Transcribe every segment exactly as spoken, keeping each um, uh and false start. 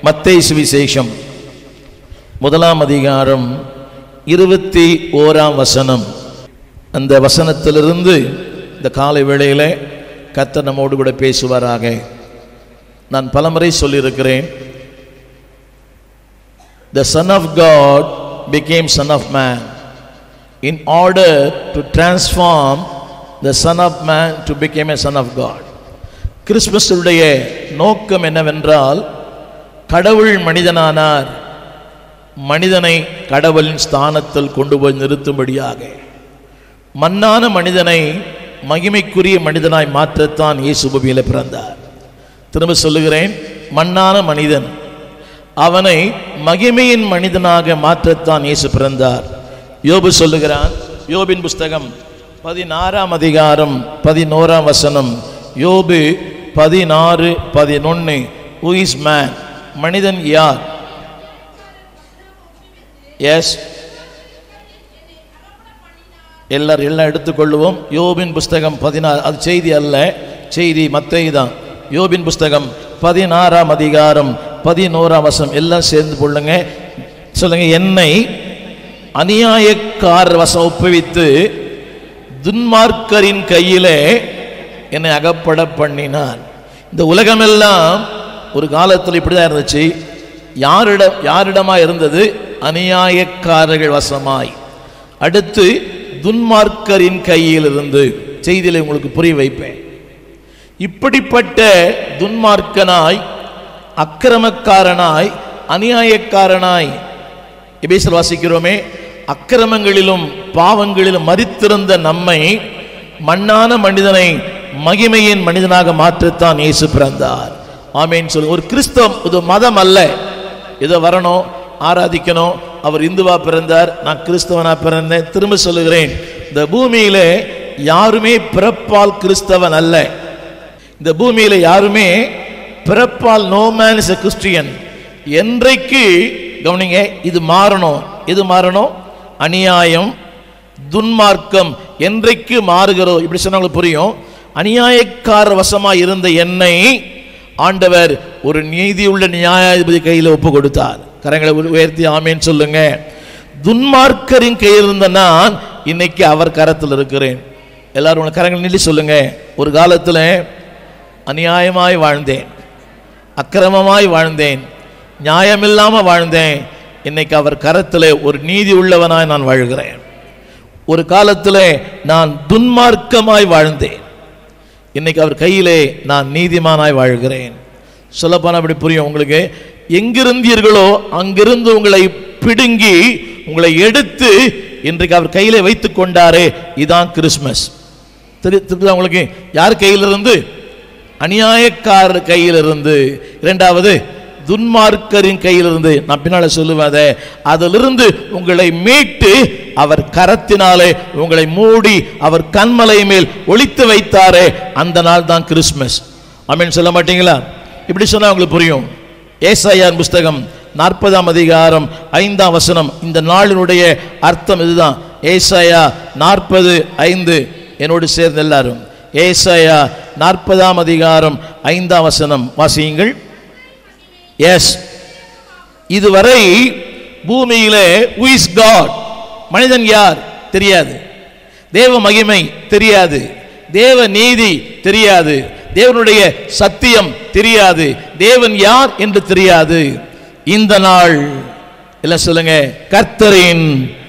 மத்தேயு சுவிசேஷம் முதலாம் அதிகாரம் இருபத்தி ஓராம் வசனம். அந்த வசனத்திலிருந்து இந்த காலை வேளையிலே கர்த்தர் நம்மோடு கூட பேசுவாராக. நான் பலமுறை சொல்லியிருக்கிறேன், the Son of God became Son of Man in order to transform the Son of Man to become a Son of God. கிறிஸ்துவுடைய நோக்கம் என்னவென்றால், கடவுள் மனிதனானார், மனிதனை கடவுளின் ஸ்தானத்தில் கொண்டு போய் நிறுத்தும்படியாக. மண்ணான மனிதனை மகிமைக்குரிய மனிதனாய் மாற்றத்தான் இயேசு பூமியில் பிறந்தார். திரும்ப சொல்லுகிறேன், மண்ணான மனிதன், அவனை மகிமையின் மனிதனாக மாற்றத்தான் இயேசு பிறந்தார். யோபு சொல்லுகிறான், யோபின் புஸ்தகம் பதினாறாம் அதிகாரம் பதினோராம் வசனம். யோபு பதினாறு பதினொன்னு. Who is man? மனிதன் யார்? எஸ், எல்லாரும் எல்லாம் எடுத்துக்கொள்வோம். யோபின் புஸ்தகம் பதினாறு, அது செய்தி அல்ல, செய்தி மத்தேயு தான். யோபின் புஸ்தகம் பதினாறாம் அதிகாரம் பதினோராம் வசனம். எல்லாம் சேர்ந்து கொள்ளுங்க, சொல்லுங்க. என்னை அநியாயக்காரர் வசம் ஒப்புவித்து துன்மார்க்கரின் கையிலே என்னை அகப்பட பண்ணினான். இந்த உலகமெல்லாம் ஒரு காலத்தில் இப்படிதான் இருந்துச்சு. யாரிடம் யாரிடமா இருந்தது? அநியாயக்காரர்கள் வசமாய். அடுத்து துன்மார்க்கரின் கையில் இருந்து. செய்தியில உங்களுக்கு புரிய வைப்பேன். இப்படிப்பட்ட துன்மார்க்கனாய், அக்கிரமக்காரனாய், அநியாயக்காரனாய் எபேசியர் வாசிக்கிறோமே, அக்கிரமங்களிலும் பாவங்களிலும் மரித்திருந்த நம்மை, மண்ணான மனிதனை மகிமையின் மனிதனாக மாற்றத்தான் இயேசு பிறந்தார். ஆமேன் சொல்லுங்க. ஒரு கிறிஸ்தவம் இது மதம் அல்ல. ஏதோ வரணும், ஆராதிக்கணும், அவர் இந்துவா பிறந்தார், நான் கிறிஸ்தவனா பிறந்தேன். திரும்ப சொல்லுகிறேன், இந்த பூமியில யாருமே பிறப்பால் கிறிஸ்தவன் அல்ல. இந்த பூமியில யாருமே பிறப்பால் no man is a Christian. என்றைக்கு கவனிங்க, இது மாறணும். இது மாறணும், அநியாயம், துன்மார்க்கம் என்றைக்கு மாறுகிறோ, இப்படி சொன்னாலும் புரியும். அநியாயக்கார வசமா இருந்த என்னை ஆண்டவர் ஒரு நீதி உள்ள நியாயாதிபதி கையில் ஒப்பு கொடுத்தார். கரங்களை உயர்த்தி ஆமேன்னு சொல்லுங்க. துன்மார்க்கரின் கையில் இருந்த நான் இன்னைக்கு அவர் கரத்தில் இருக்கிறேன். எல்லாரும் கரங்களை நீட்டி சொல்லுங்க. ஒரு காலத்தில் அநியாயமாய் வாழ்ந்தேன், அக்கிரமமாய் வாழ்ந்தேன், நியாயமில்லாமல் வாழ்ந்தேன். இன்னைக்கு அவர் கரத்தில் ஒரு நீதி உள்ளவனாய் நான் வாழ்கிறேன். ஒரு காலத்தில் நான் துன்மார்க்கமாய் வாழ்ந்தேன், இன்னைக்கு அவர் கையிலே நான் நீதிமானாய் வாழ்கிறேன். சொல்லப்போனால் அப்படி புரியும் உங்களுக்கு. எங்கிருந்தீர்களோ அங்கிருந்து உங்களை பிடுங்கி உங்களை எடுத்து இன்றைக்கு அவர் கையிலே வைத்துக் கொண்டாரே, இதுதான் கிறிஸ்மஸ். தெரியுதா உங்களுக்கு? யார் கையிலிருந்து? அநியாயக்காரர் கையிலிருந்து. இரண்டாவது துன்மார்க்கரின் கையிலிருந்து. நான் பின்னால சொல்லுவத, அதிலிருந்து உங்களை மீட்டு அவர் கரத்தினாலே உங்களை மூடி அவர் கண்மலை மேல் ஒளித்து வைத்தாரே, அந்த நாள் தான் கிறிஸ்மஸ். ஆமென் சொல்ல மாட்டீங்களா? இப்படி சொன்னா உங்களுக்கு புரியும். ஏசாயாவின் புஸ்தகம் நாற்பதாம் அதிகாரம் ஐந்தாம் வசனம். இந்த நாளினுடைய அர்த்தம் இதுதான். ஏசாயா நாற்பது ஐந்து. என்னோடு சேர்ந்து எல்லாரும் ஏசாயா நாற்பதாம் அதிகாரம் ஐந்தாம் வசனம் வாசியுங்கள். எஸ், இதுவரை பூமியிலே who is God? மனிதன் யார் தெரியாது, தேவ மகிமை தெரியாது, தேவ நீதி தெரியாது, தேவனுடைய சத்தியம் தெரியாது, தேவன் யார் என்று தெரியாது. இந்த நாள் எல்லாம் சொல்லுங்க, கர்த்தரின்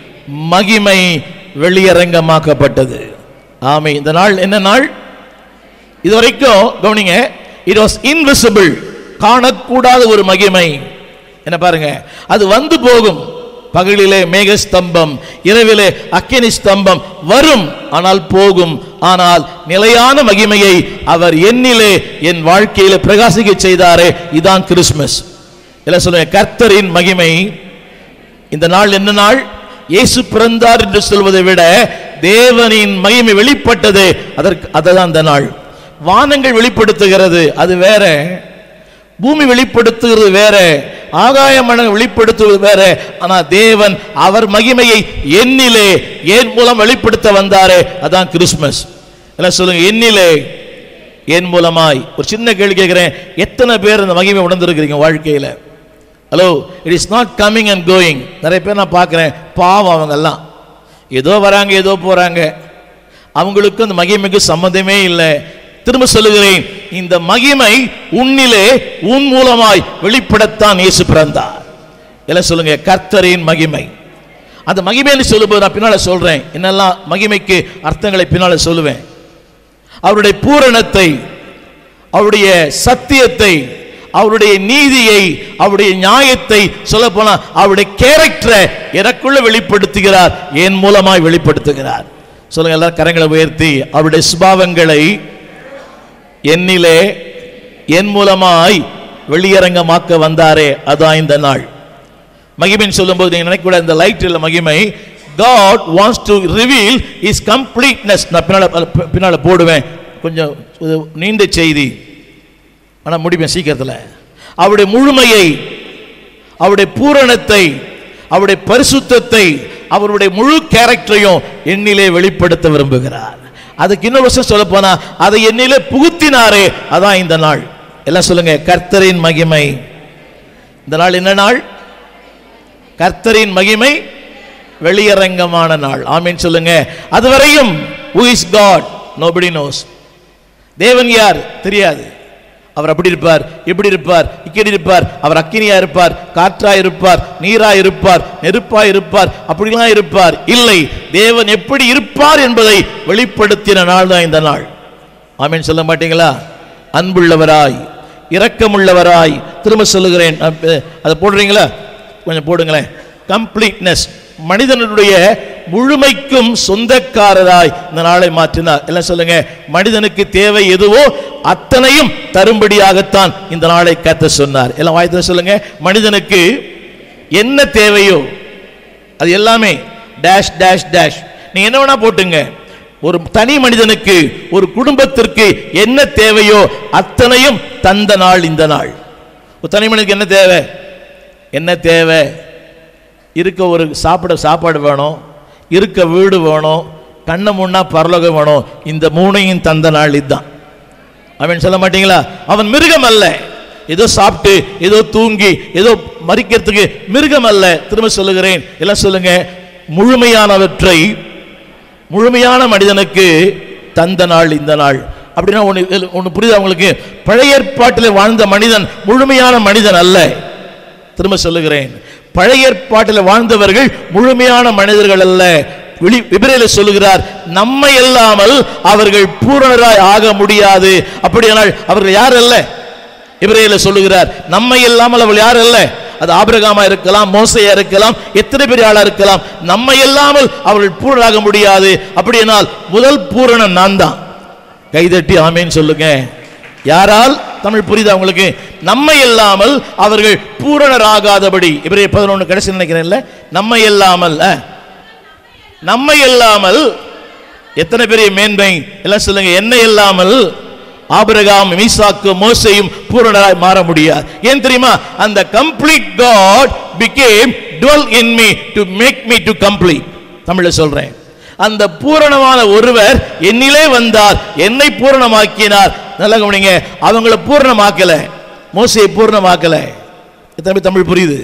மகிமை வெளியரங்கமாக்கப்பட்டது. ஆமே. இந்த நாள் என்ன நாள்? இதுவரைக்கும் கவனிங்க, it was invisible, காணக்கூடாத ஒரு மகிமை. என்ன பாருங்க, அது வந்து போகும். பகலிலே மேகஸ்தம்பம், இரவிலே அக்கினி ஸ்தம்பம் வரும், ஆனால் போகும். ஆனால் நிலையான மகிமையை அவர் என்னிலே, என் வாழ்க்கையிலே பிரகாசிக்க செய்தாரே, இதான் கிறிஸ்மஸ். எல்லாம் சொல்லுங்க, கர்த்தரின் மகிமை. இந்த நாள் என்ன நாள்? இயேசு பிறந்தார் என்று சொல்வதை விட தேவனின் மகிமை வெளிப்பட்டது, அதற்கு அதுதான் இந்த நாள். வானங்கள் வெளிப்படுத்துகிறது, அது வேற. பூமி வெளிப்படுத்துகிறது வேற, ஆகாய மண்டலம் வெளிப்படுத்துவது வேற. ஆனா தேவன் அவர் மகிமையை என்னிலே, என் மூலம் வெளிப்படுத்த வந்தாரே, அதான் கிறிஸ்மஸ். எல்லாம் சொல்லுங்க, என்னிலே, என் மூலமாய். ஒரு சின்ன கேள்வி கேட்கிறேன், எத்தனை பேர் இந்த மகிமை உணர்ந்திருக்கிறீங்க வாழ்க்கையில? Hello, it is not coming and going. நிறைய பேர் நான் பார்க்குறேன், பாவம் அவங்கெல்லாம் ஏதோ வராங்க ஏதோ போகிறாங்க, அவங்களுக்கு அந்த மகிமைக்கு சம்மந்தமே இல்லை. திரும்ப சொல்லுகிறேன், இந்த மகிமை உன்னிலே உன் மூலமாய் வெளிப்படத்தான் இயேசு பிறந்தார். எல்லாம் சொல்லுங்க, கர்த்தரின் மகிமை. அந்த மகிமைன்னு சொல்லும்போது நான் பின்னால சொல்றேன், என்னெல்லாம் மகிமைக்கு அர்த்தங்களை பின்னால சொல்லுவேன். அவருடைய பூரணத்தை, அவருடைய சத்தியத்தை, அவருடைய நீதியை, அவருடைய நியாயத்தை, சொல்ல போனா அவருடைய கேரக்டரை எனக்குள்ள வெளிப்படுத்துகிறார், என் மூலமாய் வெளிப்படுத்துகிறார். சொல்லுங்க எல்லாரும் கரங்களை உயர்த்தி, அவருடைய சுபாவங்களை என்னிலே என் மூலமாய் வெளியரங்கமாக்க வந்தாரே, அதான் இந்த நாள். மகிமைன்னு சொல்லும்போது நீங்க நினைக்க இந்த லைட் இல்ல மகிமை. God wants to reveal his completeness. நான் பின்னால பின்னால போடுவேன், கொஞ்சம் நீண்ட செய்தி, ஆனா முடிப்பேன் சீக்கிரத்தில். அவருடைய முழுமையை, அவருடைய பூரணத்தை, அவருடைய பரிசுத்தத்தை, அவருடைய முழு கேரக்டரையும் என்னிலே வெளிப்படுத்த விரும்புகிறார். அதுக்கு இன்னொரு வருஷம் சொல்ல போனா அதை என்னிலே புகுத்தினாரே, அதான் இந்த நாள். எல்லாம் சொல்லுங்க, கர்த்தரின் மகிமை. இந்த நாள் என்ன நாள்? கர்த்தரின் மகிமை வெளியரங்கமான நாள். ஆமீன் சொல்லுங்க. அதுவரையும் who is God nobody knows. தேவன் யார் தெரியாது. அவர் அப்படி இருப்பார், இப்படி இருப்பார், இக்கடி இருப்பார், அவர் அக்கினியா இருப்பார், காற்றாய் இருப்பார், நீராய் இருப்பார், நெருப்பாய் இருப்பார், அப்படிலாம் இருப்பார். இல்லை, தேவன் எப்படி இருப்பார் என்பதை வெளிப்படுத்தின நாள் தான் இந்த நாள். ஆமீன் சொல்ல மாட்டீங்களா? அன்புள்ளவராய், இரக்கமுள்ளவராய். திரும்ப சொல்லுகிறேன், அதை போடுறீங்களா? கொஞ்சம் போடுங்களேன். கம்ப்ளீட்னஸ், மனிதனுடைய முழுமைக்கும் சொந்தக்காரராய் இந்த நாளை மாற்றினார். எல்லாம் சொல்லுங்க, மனிதனுக்கு தேவை எதுவோ அத்தனையும் தரும்படியாகத்தான் இந்த நாளை கர்த்தர் சொன்னார். எல்லாம் வாய்த்த சொல்லுங்க, மனிதனுக்கு என்ன தேவையோ அது எல்லாமே டேஷ் டேஷ் டேஷ். நீங்க என்ன வேணா போட்டுங்க. ஒரு தனி மனிதனுக்கு, ஒரு குடும்பத்திற்கு என்ன தேவையோ அத்தனையும் தந்த நாள் இந்த நாள். ஒரு தனி மனிதனுக்கு என்ன தேவை? என்ன தேவை? இருக்க ஒரு சாப்பிட சாப்பாடு வேணும், இருக்க வீடு வேணும், கண்ணை முன்னா பரலோகம் வேணும். இந்த மூணையும் தந்த நாள் இதுதான். அவன் சொல்ல மாட்டீங்களா? அவன் மிருகம் அல்ல, ஏதோ சாப்பிட்டு ஏதோ தூங்கி ஏதோ மறிக்கிறதுக்கு மிருகம் அல்ல. திரும்ப சொல்லுகிறேன், எல்லாம் சொல்லுங்க, முழுமையானவற்றை முழுமையான மனிதனுக்கு தந்த நாள் இந்த நாள். அப்படின்னா ஒன்று ஒன்று புரியுது அவங்களுக்கு? பழைய ஏற்பாட்டில் வாழ்ந்த மனிதன் முழுமையான மனிதன் அல்ல. திரும்ப சொல்லுகிறேன், பழைய ஏற்பாட்டில் வாழ்ந்தவர்கள் முழுமையான மனிதர்கள் அல்ல. எபிரேயர் சொல்லுகிறார், நம்மை இல்லாமல் அவர்கள் பூரணராய் ஆக முடியாது. அப்படியானால் அவர்கள் யார் அல்ல? எபிரேயர் சொல்லுகிறார், நம்மை இல்லாமல் அவர்கள் யார் அல்ல? அது ஆபிரகாமா இருக்கலாம், மோசையா இருக்கலாம், எத்தனை பெரிய ஆளா இருக்கலாம். நம்மை இல்லாமல் அவர்கள் பூரணராக முடியாது. அப்படியானால் முதல் பூரணன் நான் தான். கைதட்டி ஆமேன் சொல்லுங்க. யாரால்? தமிழ் புரியுதா உங்களுக்கு? நம்மை இல்லாமல் அவர்கள் பூரணராகாதபடி. எபிரேயர் பதினொன்று கடைசி நினைக்கிறேன்ல, நம்மை இல்லாமல், நம்மை இல்லாமல் எத்தனை பெரிய மேன்மை. எல்லாம் சொல்லுங்க, என்னை இல்லாமல் ஆபிரகாம், ஈசாக்கு, மோசேயும் பூரணராய் மாற முடியாது. ஏன் தெரியுமா? அந்த complete God became dwell in me to make me to complete. தமிழ்ல சொல்றேன், அந்த பூரணமான ஒருவர் என்னிலே வந்தார், என்னை பூரணமாக்கினார். நல்லா கவனிங்க, அவங்கள பூரணமாக்கல, மோசேயை பூரணமாக்கல. எத்தனை தமிழ் புரியுது?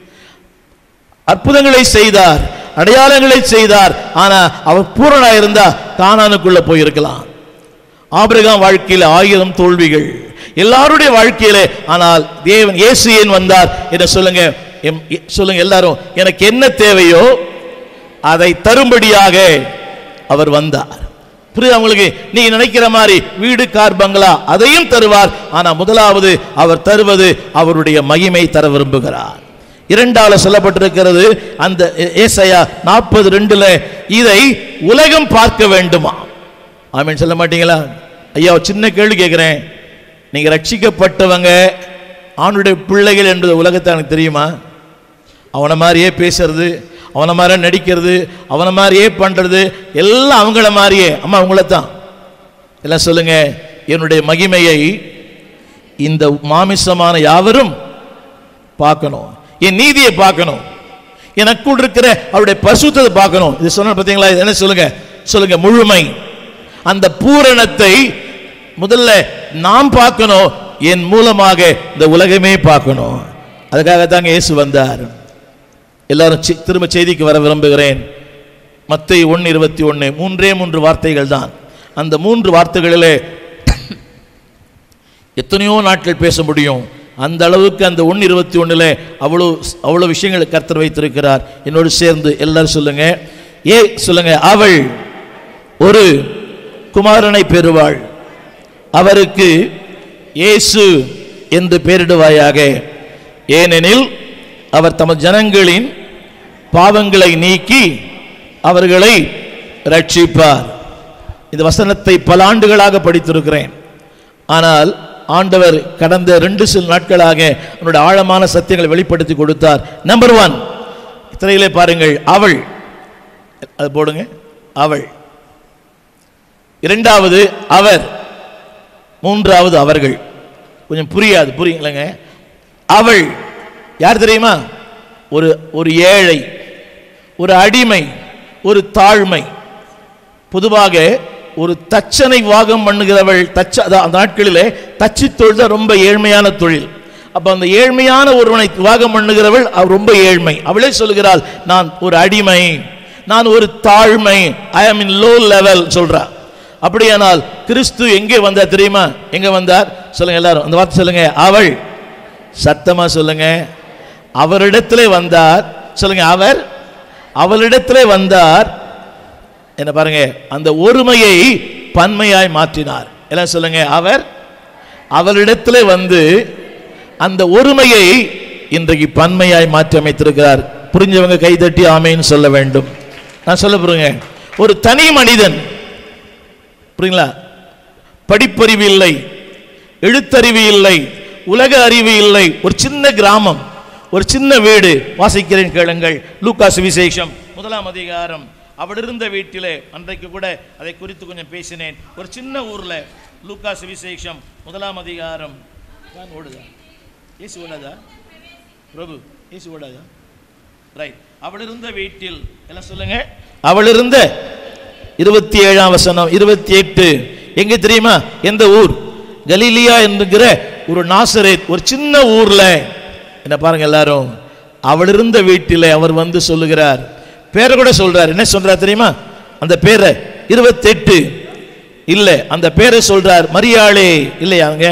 அற்புதங்களை செய்தார், அடையாளங்களை செய்தார். ஆனா அவர் பூரணா இருந்தா கானானுக்குள்ள போயிருக்கலாம். ஆபிரகாம் வாழ்க்கையில் ஆயிரம் தோல்விகள், எல்லாருடைய வாழ்க்கையிலே. ஆனால் தேவன் இயேசு ஏன் வந்தார் என்ன சொல்லுங்க, சொல்லுங்க எல்லாரும். எனக்கு என்ன தேவையோ அதை தரும்படியாக அவர் வந்தார். புரியுது அவங்களுக்கு? நீங்க நினைக்கிற மாதிரி வீடு, கார், பங்களா அதையும் தருவார். ஆனா முதலாவது அவர் தருவது அவருடைய மகிமை தர விரும்புகிறார். இரண்டாவது சொல்லப்பட்டிருக்கிறது அந்த ஏசாயா நாற்பது ரெண்டுல, இதை உலகம் பார்க்க வேண்டுமா? ஆமீன் சொல்ல மாட்டீங்களா? ஐயா சின்ன கேள்வி கேட்கிறேன். நீங்க ரட்சிக்கப்பட்டவங்க, ஆணுடைய பிள்ளைகள் என்பது உலகத்தை எனக்கு தெரியுமா? அவனை மாதிரியே பேசுறது, அவனை மாதிரி நடிக்கிறது, அவனை மாதிரியே பண்றது, எல்லாம் அவங்கள மாதிரியே. அம்மா அவங்கள தான். எல்லாம் சொல்லுங்க, என்னுடைய மகிமையை இந்த மாமிசமான யாவரும் பார்க்கணும், என் நீதியை பார்க்கணும், எனக்குள் இருக்கிற அவருடைய பரிசுத்தத்தை பார்க்கணும். இது சொன்ன பார்த்தீங்களா? என்ன சொல்லுங்க, சொல்லுங்க முழுமை. அந்த பூரணத்தை முதல்ல நாம் பார்க்கணும், என் மூலமாக இந்த உலகமே பார்க்கணும். அதுக்காக தாங்க இயேசு வந்தார். எல்லாரும் திரும்ப செய்திக்கு வர விரும்புகிறேன். மத்தேயு ஒன்று இருபத்தி ஒன்று, மூன்றே மூன்று வார்த்தைகள் தான். அந்த மூன்று வார்த்தைகளிலே எத்தனையோ நாட்கள் பேச முடியும். அந்த அளவுக்கு அந்த ஒன்று இருபத்தி ஒன்றில் அவ்வளோ அவ்வளோ விஷயங்களை கர்த்தர் வைத்திருக்கிறார். என்னோடு சேர்ந்து எல்லாரும் சொல்லுங்க, ஏ சொல்லுங்க, அவள் ஒரு குமாரனை பெறுவாள், அவருக்கு இயேசு என்று பெயரிடுவாயாக, ஏனெனில் அவர் தமது ஜனங்களின் பாவங்களை நீக்கி அவர்களை ரட்சிப்பார். இந்த வசனத்தை பல ஆண்டுகளாக படித்திருக்கிறேன். ஆனால் ஆண்டவர் கடந்த ரெண்டு சில நாட்களாக அவனுடைய ஆழமான சத்தியங்களை வெளிப்படுத்தி கொடுத்தார். நம்பர் ஒன், திரையிலே பாருங்கள், அவள், அது போடுங்க, அவள். இரண்டாவது அவர், மூன்றாவது அவர்கள். கொஞ்சம் புரியாது, புரியுங்களேங்க. அவள் யார் தெரியுமா? ஒரு ஒரு ஏழை, ஒரு அடிமை, ஒரு தாழ்மை. பொதுவாக ஒரு தச்சனை வாகம் பண்ணுகிறவள், தச்ச அந்த நாட்களிலே தச்சு தொழில் ரொம்ப ஏழ்மையான தொழில். அப்ப அந்த ஏழ்மையான ஒருவனை வாகம் பண்ணுகிறவள் அவள் ரொம்ப ஏழ்மை. அவளே சொல்லுகிறாள், நான் ஒரு அடிமை, நான் ஒரு தாழ்மை, ஐ ஆம் இன் லோ லெவல் சொல்றா. அப்படியானால் கிறிஸ்து எங்கே வந்தார் தெரியுமா? எங்க வந்தார் சொல்லுங்க எல்லாரும், அந்த வார்த்தை சொல்லுங்க. அவள், சத்தமா சொல்லுங்க, அவரிடத்திலே வந்தார். சொல்லுங்க, அவர் அவளிடத்திலே வந்தார். என்ன பாருங்க, அந்த ஒருமையை பன்மையாய் மாற்றினார். எல்லாம் சொல்லுங்க, அவர் அவளிடத்திலே வந்து அந்த ஒருமையை இன்றைக்கு பன்மையாய் மாற்றி அமைத்திருக்கிறார். புரிஞ்சவங்க கைதட்டி ஆமேன்னு சொல்ல வேண்டும். நான் சொல்ல போறேங்க, ஒரு தனி மனிதன், புரியுங்களா, படிப்பறிவு இல்லை, எழுத்தறிவு இல்லை, உலக அறிவு இல்லை, ஒரு சின்ன கிராமம், ஒரு சின்ன வீடு. வாசிக்கிறேன் கேளுங்கள், லூக்கா சுவிசேஷம் முதலாம் அதிகாரம். அவள் இருந்த வீட்டிலே, அன்றைக்கு கூட அதை குறித்து கொஞ்சம் பேசினேன். ஒரு சின்ன ஊர்ல, லூக்கா சுவிசேஷம் முதலாம் அதிகாரம். நான் ஓடுதா இயேசு ஓடாதா பிரபு, இயேசு ஓடாதா? ரைட். அவள் இருந்த வீட்டில், எல்லாம் சொல்லுங்க, அவள் இருந்த இருபத்தி ஏழாம் வசனம், இருபத்தி எட்டு. எங்க தெரியுமா? எந்த ஊர்? கலீலியா என்கிற ஒரு நாசரேத், ஒரு சின்ன ஊர்ல. என்ன பாருங்க எல்லாரும், அவள் இருந்த வீட்டில் அவர் வந்து சொல்லுகிறார், பேரை கூட சொல்றார். என்ன சொல்றார் தெரியுமா? அந்த பேரை இருபத்தி எட்டு இல்ல, அந்த பேரை சொல்றார், மரியாளே. இல்லையாங்க,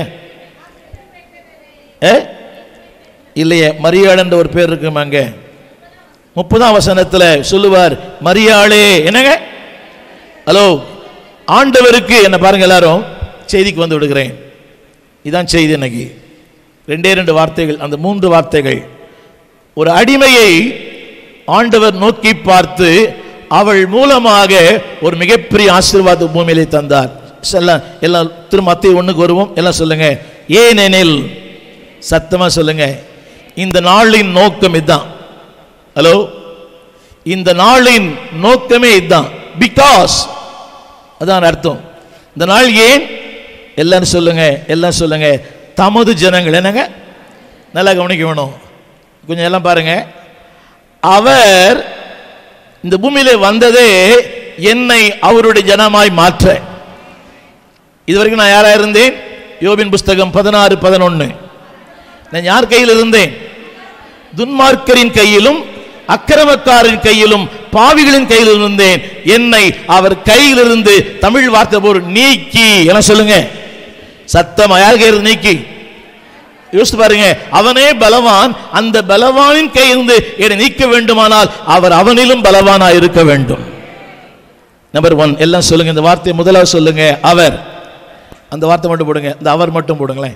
இல்லையே, மரியாள் என்ற ஒரு பேர் இருக்குமாங்க. முப்பதாம் வசனத்துல சொல்லுவார், மரியாளே. என்னங்க, ஹலோ, ஆண்டவருக்கு. என்ன பாருங்க எல்லாரும், செய்திக்கு வந்து விடுகிறேன். இதான் செய்தி இன்னைக்கு. ரெண்டே ரெண்டு வார்த்தைகள், அந்த மூன்று வார்த்தைகள். ஒரு அடிமையை ஆண்டவர் நோக்கி பார்த்து அவள் மூலமாக ஒரு மிகப்பெரிய ஆசீர்வாத பூமியிலே தந்தார். எல்லாம் திரும்ப மத்தேயு ஒண்ணுக்கு வருவோம். எல்லாம் சொல்லுங்க, ஏனெனில், சத்தமா சொல்லுங்க, இந்த நாளின் நோக்கம் இதுதான். ஹலோ, இந்த நாளின் நோக்கமே இதுதான். பிகாஸ், அதான் அர்த்தம். இந்த நாள் ஏன்? எல்லாம் சொல்லுங்க, எல்லாம் சொல்லுங்க, தமது ஜனங்கள். என்னங்க, நல்லா கவனிக்க வேணும் கொஞ்சம், எல்லாம் பாருங்க. அவர் இந்த பூமியிலே வந்ததே என்னை அவருடைய ஜனமாய் மாற்ற. இதுவரைக்கும் நான் யாரா இருந்தேன்? யோபின் புஸ்தகம் பதினாறு பதினொன்னு. நான் யார் கையில் இருந்தேன்? துன்மார்க்கரின் கையிலும் அக்கிரமக்காரின் கையிலும் பாவிகளின் கையில் இருந்தேன். என்னை அவர் கையிலிருந்து, தமிழ் வார்த்தை போர், நீக்கி. என்ன சொல்லுங்க, சத்தமா, யார் கையில் நீக்கி? யோசித்து பாருங்க. அவனே பலவான், அந்த பலவானின் கையிலிருந்து என்னை நீக்க வேண்டுமானால் அவர் அவனிலும் பலவானா இருக்க வேண்டும். Number one. எல்லாம் சொல்லுங்க, இந்த வார்த்தையை முதலாவது சொல்லுங்க, அவர். அந்த வார்த்தை மட்டும் போடுங்க, இந்த அவர் மட்டும் போடுங்களேன்.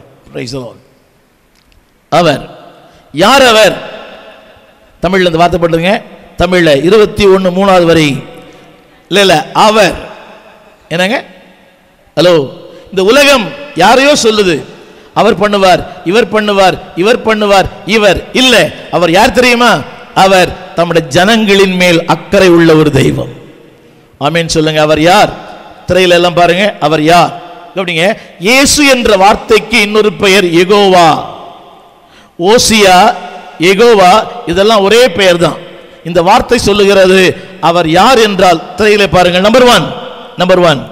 அவர் யார்? அவர் தமிழ்ல இந்த வார்த்தை போடுங்க, தமிழ்ல இருபத்தி ஒன்னு மூணாவது வரை. இல்ல இல்ல, அவர். என்னங்க, ஹலோ, இந்த உலகம் யாரையோ சொல்லுது, அவர் பண்ணுவார், இவர் பண்ணுவார், இவர் பண்ணுவார், இவர் இல்ல. அவர் யார் தெரியுமா? அவர் தம்முடைய ஜனங்களின் மேல் அக்கறை உள்ள ஒரு தெய்வம். ஆமென் சொல்லுங்க. அவர் யார்? திரையில எல்லாம் பாருங்க, அவர் யார்? கவனிங்க, இயேசு என்ற வார்த்தைக்கு இன்னொரு பெயர் யெகோவா, ஓசியா, யெகோவா, இதெல்லாம் ஒரே பெயர் தான். இந்த வார்த்தை சொல்லுகிறது அவர் யார் என்றால், திரையில பாருங்க. நம்பர் ஒன், நம்பர் ஒன்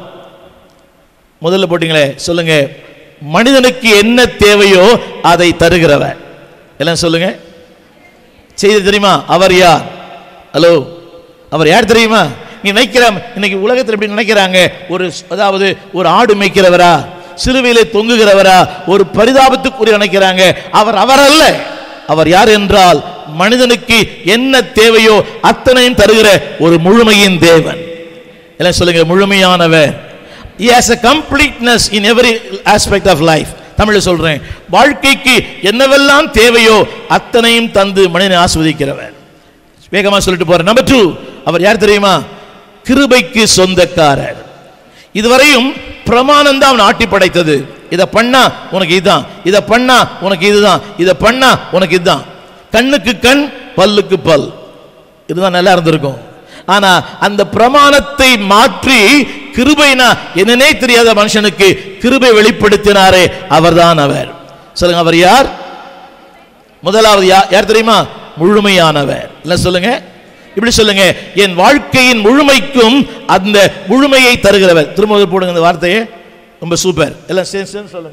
முதல்ல போட்டீங்களே, சொல்லுங்க, மனிதனுக்கு என்ன தேவையோ அதை தருகிறவர். எல்லாம் சொல்லுங்க. செய்தி தெரியுமா? அவர் யார்? ஹலோ, அவர் யார் தெரியுமா? நீ நினைக்கிற இன்னைக்கு உலகத்தில் எப்படி நினைக்கிறாங்க? ஒரு அதாவது ஒரு ஆடு மேய்க்கிறவரா, சிலுவையிலே தொங்குகிறவரா, ஒரு பரிதாபத்துக்குரிய நினைக்கிறாங்க. அவர் அவர் அல்ல. அவர் யார் என்றால் மனிதனுக்கு என்ன தேவையோ அத்தனையும் தருகிற ஒரு முழுமையின் தேவன். எல்லாம் சொல்லுங்க, முழுமையானவர். He has a completeness in every aspect of life. தமிழில் சொல்றேன், வாழ்க்கைக்கு என்னவெல்லாம் தேவையோ அத்தனையும் தந்து மனிதனை ஆஸ்வதிக்கிறவர். வேகமா சொல்லிட்டு போறேன். நம்பர் டூ, அவர் யார் தெரியுமா? கிருபைக்கு சொந்தக்காரர். இதுவரையும் பிரமாணம் தான் அவன் ஆட்டி படைத்தது. இதை பண்ணா உனக்கு இதுதான், இதை பண்ணா உனக்கு இதுதான், இதை பண்ணா உனக்கு இதுதான். கண்ணுக்கு கண், பல்லுக்கு பல், இதுதான் நல்லா இருந்திருக்கும். ஆனா அந்த பிரமாணத்தை மாற்றி கிருபைனா என்னன்னே தெரியாத மனுஷனுக்கு கிருபை வெளிப்படுத்தினாரே, அவர்தான் அவர். சொல்லுங்க, அவர் யார்? முதலாவது யார் தெரியுமா? முழுமையானவர். இல்ல சொல்லுங்க, இப்படி சொல்லுங்க, என் வாழ்க்கையின் முழுமைக்கும் அந்த முழுமையை தருகிறவர். திரும்ப போடுங்க இந்த வார்த்தையை, ரொம்ப சூப்பர். எல்லாம் சேர்ந்து சொல்லுங்க.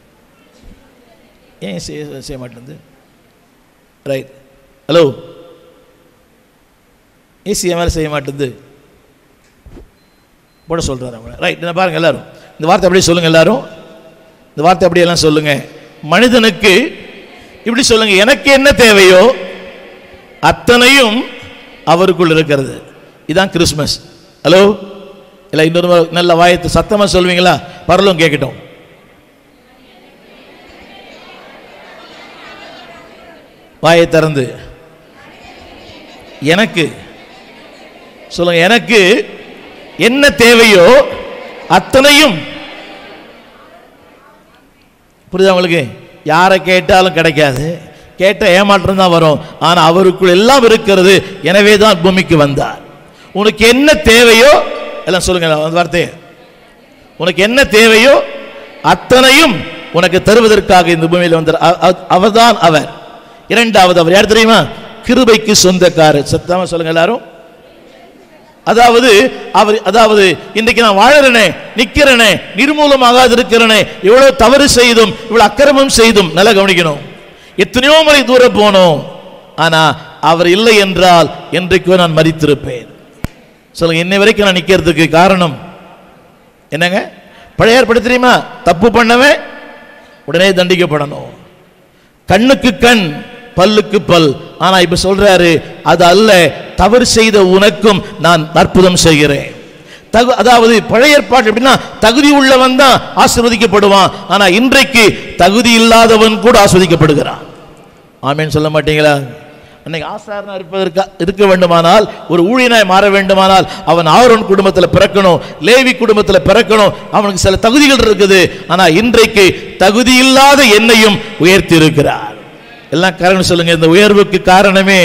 ஏன் செய்ய மாட்டேங்குது? ரைட். ஹலோ, ஏசி மேலே செய்ய மாட்டேங்குது போட சொல்றாரு. ரைட், என்ன பாருங்க எல்லாரும், இந்த வார்த்தை அப்படியே சொல்லுங்க. எல்லாரும் இந்த வார்த்தை அப்படியெல்லாம் சொல்லுங்க. மனிதனுக்கு இப்படி சொல்லுங்க, எனக்கு என்ன தேவையோ அத்தனையும் அவருக்குள் இருக்கிறது. இதுதான் கிறிஸ்மஸ். ஹலோ, இல்லை இன்னொரு நல்ல வாயத்து சத்தமா சொல்வீங்களா? பரலும் கேட்கட்டும். வாயை திறந்து எனக்கு சொல்லுங்க, எனக்கு என்ன தேவையோ அத்தனையும். புரியுதா உங்களுக்கு? யாரை கேட்டாலும் கிடைக்காது, கேட்ட ஏமாற்றம் தான் வரும். ஆனா அவருக்குள் எல்லாம் இருக்கிறது. எனவே தான் பூமிக்கு வந்தார். உனக்கு என்ன தேவையோ எல்லாம் சொல்லுங்க அந்த வார்த்தையை. உனக்கு என்ன தேவையோ அத்தனையும் உனக்கு தருவதற்காக இந்த பூமியில் வந்தார். அவர்தான் அவர். இரண்டாவது, அவர் யார் தெரியுமா? கிருபைக்கு சொந்தக்காரர். சத்தமா சொல்லுங்க எல்லாரும். அதாவது அவர், அதாவது இன்றைக்கு நான் வாழறேனே, நிக்கிறேனே, நிர்மூலமாகாது இருக்கிறேனே, இவ்வளவு தவறு செய்தும் இவ்வளவு அக்கிரமம் செய்தும், நல்லா கவனிக்கணும், எத்தனையோ முறை தூரம் போனோம். ஆனா அவர் இல்லை என்றால் என்றைக்கோ நான் மரித்திருப்பேன். சொல்லுங்க, இன்னை வரைக்கும் நான் நிக்கிறதுக்கு காரணம் என்னங்க? பழைய ஏற்பாடு தெரியுமா? தப்பு பண்ணவே உடனே தண்டிக்கப்படணும். கண்ணுக்கு கண், பல்லுக்கு பல். ஆனா இப்ப சொல்றாரு, அது அல்ல, தவறு செய்த உனக்கும் நான் அற்புதம் செய்கிறேன். அதாவது பழைய ஏற்பாடு எப்படின்னா தகுதி உள்ளவன் தான் ஆசீர்வதிக்கப்படுவான். ஆனா இன்றைக்கு தகுதி இல்லாதவன் கூட ஆஸ்வதிக்கப்படுகிறான். ஆமென் சொல்ல மாட்டீங்களா? அன்னைக்கு ஆசாரனா இருப்பதற்கு இருக்க வேண்டுமானால், ஒரு ஊழியனாய் மாற வேண்டுமானால் அவன் ஆரோன் குடும்பத்தில் பிறக்கணும், லேவி குடும்பத்தில் பிறக்கணும். அவனுக்கு சில தகுதிகள் இருக்குது. ஆனா இன்றைக்கு தகுதி இல்லாத என்னையும் உயர்த்தி இருக்கிறார். எல்லாம் காரணம் சொல்லுங்க. இந்த உயர்வுக்கு காரணமே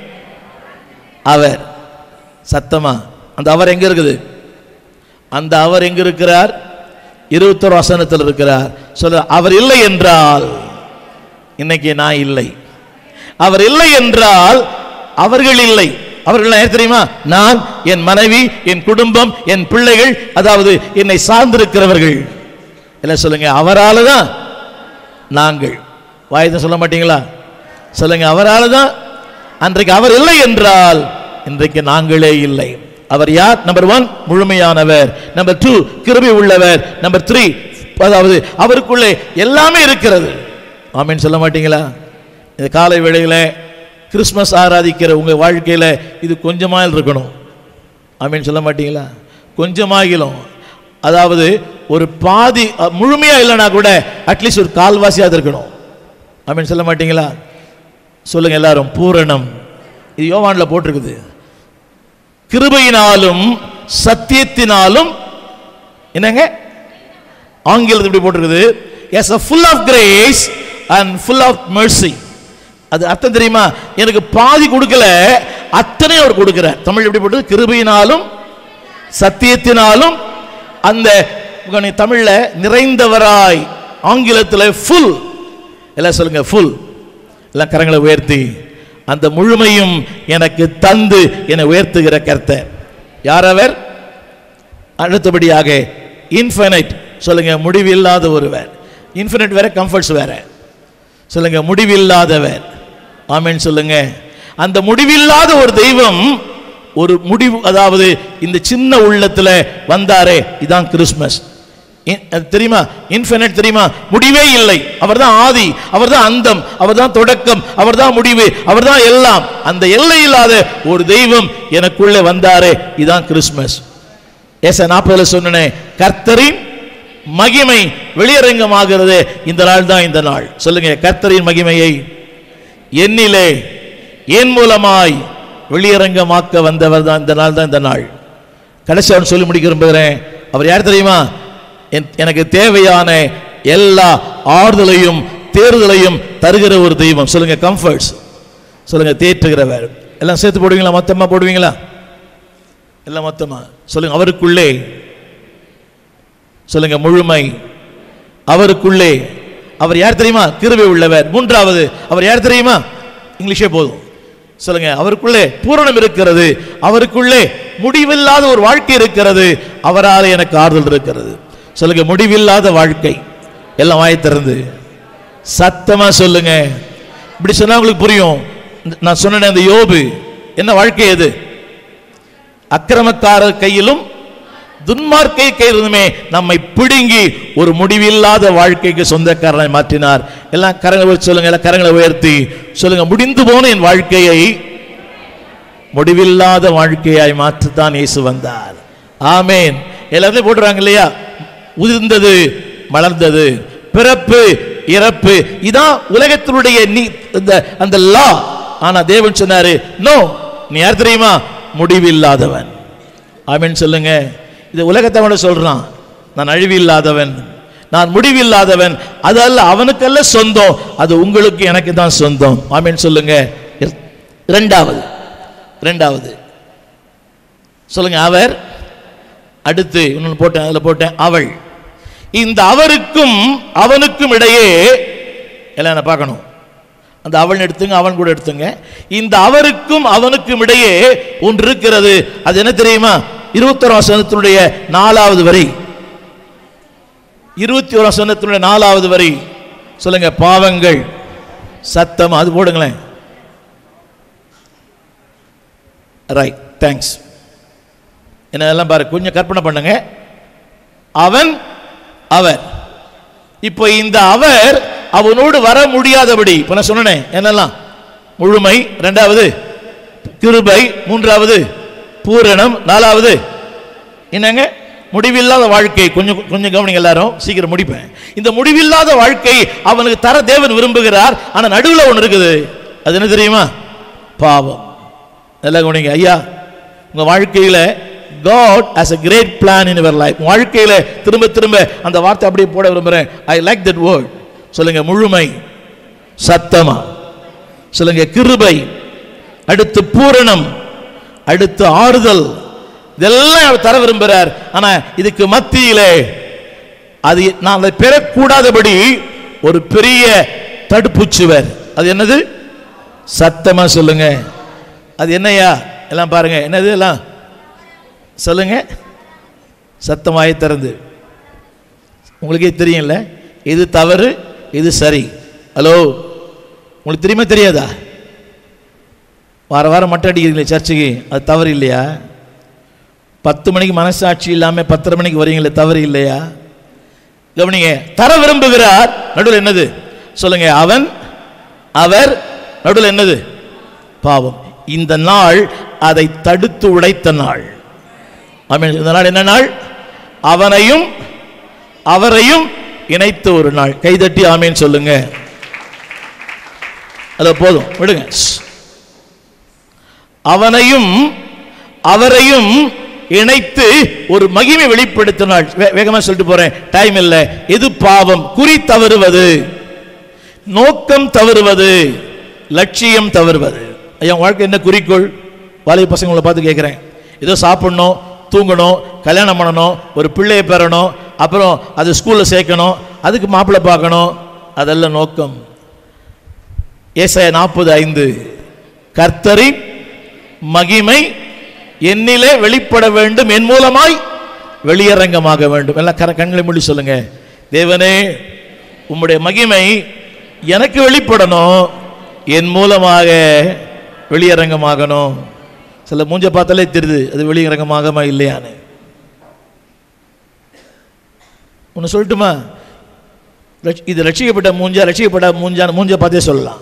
அவர். சத்தமா அந்த அவர் எங்க இருக்குது? அந்த அவர் எங்க இருக்கிறார்? இருபத்தொரு வசனத்தில் இருக்கிறார். சொல்ல, அவர் இல்லை என்றால் இன்னைக்கு நான் இல்லை. அவர் இல்லை என்றால் அவர்கள் இல்லை. அவர்கள் யார் தெரியுமா? நான், என் மனைவி, என் குடும்பம், என் பிள்ளைகள், அதாவது என்னை சார்ந்திருக்கிறவர்கள். என்ன சொல்லுங்க? அவரால் தான் நாங்கள். வாய்தான் சொல்ல மாட்டீங்களா? சொல்லுங்க, அவரால் தான். அன்றைக்கு அவர் இல்லை என்றால் இன்றைக்கு நாங்களே இல்லை. அவர் யார்? நம்பர் ஒன், முழுமையானவர். நம்பர் டூ, கிருபை உள்ளவர். நம்பர் த்ரீ, அதாவது அவருக்குள்ளே எல்லாமே இருக்கிறது. ஆமென் சொல்ல மாட்டீங்களா? இந்த காலை வேளையில கிறிஸ்மஸ் ஆராதிக்கிற உங்க வாழ்க்கையில இது கொஞ்சமாக இருக்கணும். ஆமென் சொல்ல மாட்டீங்களா? கொஞ்சமாகிலும், அதாவது ஒரு பாதி, முழுமையா இல்லைனா கூட அட்லீஸ்ட் ஒரு கால்வாசியாக இருக்கணும். ஆமென் சொல்ல மாட்டீங்களா? சொல்லுங்க எல்லாரும். பூரணம். இது யோவான்ல போட்டிருக்குது. கிருபையினாலும் சத்தியத்தினாலும், என்னங்க ஆங்கிலத்தில் இப்படி போட்டிருக்குது, yes a full of grace and full of mercy. அது அர்த்தம் தெரியுமா? எனக்கு பாதி கொடுக்கல, அத்தனை அவர் கொடுக்கிறார். தமிழ் எப்படி போட்டு? கிருபையினாலும் சத்தியத்தினாலும். அந்த தமிழ்ல நிறைந்தவராய், ஆங்கிலத்தில் ஃபுல். எல்லாம் சொல்லுங்க ஃபுல். எல்லாம் கரங்களை உயர்த்தி, அந்த முழுமையும் எனக்கு தந்து என்னை உயர்த்துகிற கர்த்தர் யார் அவர்? அடுத்தபடியாக இன்ஃபினிட். சொல்லுங்க, முடிவில்லாத ஒருவர். இன்ஃபினிட் வேற, கம்ஃபர்ட்ஸ் வேற. சொல்லுங்க, முடிவில்லாதவர். ஆமென் சொல்லுங்க. அந்த முடிவில்லாத ஒரு தெய்வம் ஒரு முடிவு, அதாவது இந்த சின்ன உள்ளத்துல வந்தாரே, இதான் கிறிஸ்மஸ். தெரியுமா? இன்ஃபினிட் தெரியுமா? முடிவே இல்லை. அவர்தான் ஆதி, அவர்தான் அந்தம், அவர்தான் தொடக்கம், அவர்தான் முடிவு, அவர்தான் எல்லாம். அந்த எல்லை இல்லாத ஒரு தெய்வம் எனக்குள்ளே வந்தாரே, இதான் கிறிஸ்மஸ். ஏசா நாற்பதுல சொன்னேன், கர்த்தரின் மகிமை வெளியரங்கமாகிறது. இந்த நாள் தான் இந்த நாள். சொல்லுங்க, கர்த்தரின் மகிமையை என்னிலே என் மூலமாய் வெளியரங்கமாக்க வந்தவர் தான் இந்த நாள் தான் இந்த நாள். கடைசி அவன் சொல்லி முடிக்க விரும்புகிறேன். அவர் யார் தெரியுமா? எனக்கு தேவையான எல்லா ஆறுதலையும் தேர்தலையும் தருகிற ஒரு தெய்வம். சொல்லுங்க, கம்ஃபர்ட்ஸ். சொல்லுங்க, தேற்றுகிறவர். எல்லாம் சேர்த்து போடுவீங்களா? மொத்தமா போடுவீங்களா? எல்லாம் மொத்தமா சொல்லுங்க. அவருக்குள்ளே சொல்லுங்க, முழுமை. அவருக்குள்ளே. அவர் யார் தெரியுமா? கிருபை உள்ளவர். மூன்றாவது, அவர் யார் தெரியுமா? இங்கிலீஷே போதும். சொல்லுங்க, அவருக்குள்ளே பூரணம் இருக்கிறது. அவருக்குள்ளே முடிவில்லாத ஒரு வாழ்க்கை இருக்கிறது. அவரால் எனக்கு ஆறுதல் இருக்கிறது. சொல்லுங்க, முடிவில்லாத வாழ்க்கை. எல்லாம் வாயை திறந்து சத்தமா சொல்லுங்க. இப்படி சொன்னா உங்களுக்கு புரியும். நான் சொன்னேன், அந்த யோபு என்ன வாழ்க்கை? எது? அக்கிரமக்காரர் கையிலும் துன்மார்க்கை கையிலுமே நம்மை பிடுங்கி ஒரு முடிவில்லாத வாழ்க்கைக்கு சொந்தக்காரனை மாற்றினார். எல்லாம் கரங்களை சொல்லுங்க, எல்லாம் கரங்களை உயர்த்தி சொல்லுங்க, முடிந்து போன என் வாழ்க்கையை முடிவில்லாத வாழ்க்கையாய் மாற்றத்தான் இயேசு வந்தார். ஆமேன். எல்லாத்தையும் போட்டுறாங்க இல்லையா? உதிர்ந்தது மலர்ந்தது, பிறப்பு இறப்பு, இதான் உலகத்தினுடைய அந்த லா. ஆனா தேவன் சொன்னாரு, நோ, நீ யார் தெரியுமா? முடிவில்லாதவன். ஆமேன் சொல்லுங்க. இது உலகத்தை சொல்றான், நான் அழிவில்லாதவன், நான் முடிவில்லாதவன். அது அல்ல, அவனுக்கல்ல சொந்தம், அது உங்களுக்கு எனக்கு தான் சொந்தம். ஆமேன் சொல்லுங்க. இரண்டாவது இரண்டாவது சொல்லுங்க, அவர். அடுத்து இன்னொன்று போட்டேன், அதில் போட்டேன், அவள். இந்த அவருக்கும் அவனுக்கும் இடையே எல்லாம் என்ன பார்க்கணும்? அந்த அவள் எடுத்துங்க, அவன் கூட எடுத்துங்க. இந்த அவருக்கும் அவனுக்கும் இடையே ஒன்று இருக்கிறது. அது என்ன தெரியுமா? இருபத்தி ஓராம் வசனத்தினுடைய நாலாவது வரி. இருபத்தி ஓராம் வசனத்தினுடைய நாலாவது வரி. சொல்லுங்க, பாவங்கள். சத்தம் அது போடுங்களேன். Right, thanks. என்னெல்லாம் பாரு, கொஞ்சம் கற்பனை பண்ணுங்க. அவன், அவர். இப்போ இந்த அவர் அவனோடு வர முடியாதபடி, இப்ப நான் சொன்னேன் என்னெல்லாம்? முழுமை, இரண்டாவது கிருபை, மூன்றாவது பூரணம், நாலாவது என்னங்க? முடிவில்லாத வாழ்க்கை. கொஞ்சம் கொஞ்சம் கவனிங்க எல்லாரும், சீக்கிரம் முடிப்பேன். இந்த முடிவில்லாத வாழ்க்கை அவனுக்கு தர தேவன் விரும்புகிறார். ஆனா நடுவில் ஒன்று இருக்குது. அது என்ன தெரியுமா? பாவம். நல்லா கவனிங்க ஐயா. உங்க வாழ்க்கையில God has a great plan in your life. வாழ்க்கையில திரும்ப திரும்ப அந்த வார்த்தை அப்படியே போட விரும்புறேன். I like that word. சொல்லுங்க, முழுமை. சத்தமா சொல்லுங்க, கிருபை. அடுத்து பூரணம், அடுத்து ஆறுதல். இதெல்லாம் அவர் தர விரும்புகிறார். ஆனா இதுக்கு மத்தியிலே அது நான் அதை பெறக்கூடாதபடி ஒரு பெரிய தடுப்புச்சுவர். அது என்னது? சத்தமா சொல்லுங்க. அது என்னையா? எல்லாம் பாருங்க, என்னது? எல்லாம் சொல்லுங்க, சத்தமாய் திறந்து. உங்களுக்கே தெரியும்ல, இது தவறு, இது சரி. ஹலோ, உங்களுக்கு தெரியுமா தெரியாதா? வார வாரம் மட்டை அடிக்கிறீங்களே சர்ச்சுக்கு, அது தவறு இல்லையா? பத்து மணிக்கு மனசாட்சி இல்லாம பத்தரை மணிக்கு வரீங்களே, தவறு இல்லையா? கவனிங்க, தர விரும்புகிறார். நடுவில் என்னது? சொல்லுங்க, அவன், அவர். நடுவில் என்னது? பாவம். இந்த நாள் அதை தடுத்து உடைத்த நாள். ஆமென். இந்த நாள் என்ன நாள்? அவனையும் அவரையும் இணைத்த ஒரு நாள். கைதட்டி ஆமேன் சொல்லுங்க. அது போதும், விடுங்க. அவனையும் அவரையும் இணைத்து ஒரு மகிமை வெளிப்படுத்த நாள். வேகமா சொல்லிட்டு போறேன், டைம் இல்லை. எது பாவம்? குறி தவறுவது, நோக்கம் தவறுவது, லட்சியம் தவறுவது. ஐயா, வாழ்க்கை என்ன குறிக்கோள்? வாலிப பசங்களை பார்த்து கேட்கிறேன். ஏதோ சாப்பிடணும், தூங்கணும், கல்யாணம் பண்ணணும், ஒரு பிள்ளையை பெறணும், அப்புறம் அது ஸ்கூலில் சேர்க்கணும், அதுக்கு மாப்பிள்ளை பார்க்கணும், அதெல்லாம் நோக்கம். ஏசாயா நாற்பது ஐந்து, கர்த்தரின் மகிமை என்னிலே வெளிப்பட வேண்டும், என் மூலமாய் வெளியரங்கமாக வேண்டும். எல்லாம் கண்களை மூடி சொல்லுங்க, தேவனே உம்முடைய மகிமை எனக்கு வெளிப்படணும், என் மூலமாக வெளியரங்கமாகணும். சில மூஞ்ச பார்த்தாலே தெரியுது அது வெளியரங்கமாகமா இல்லையான்னு. ஒன்று சொல்லட்டுமா? இது ரட்சிக்கப்பட்ட மூஞ்சா ரட்சிக்கப்பட்ட மூஞ்சான மூஞ்ச பார்த்தே சொல்லலாம்.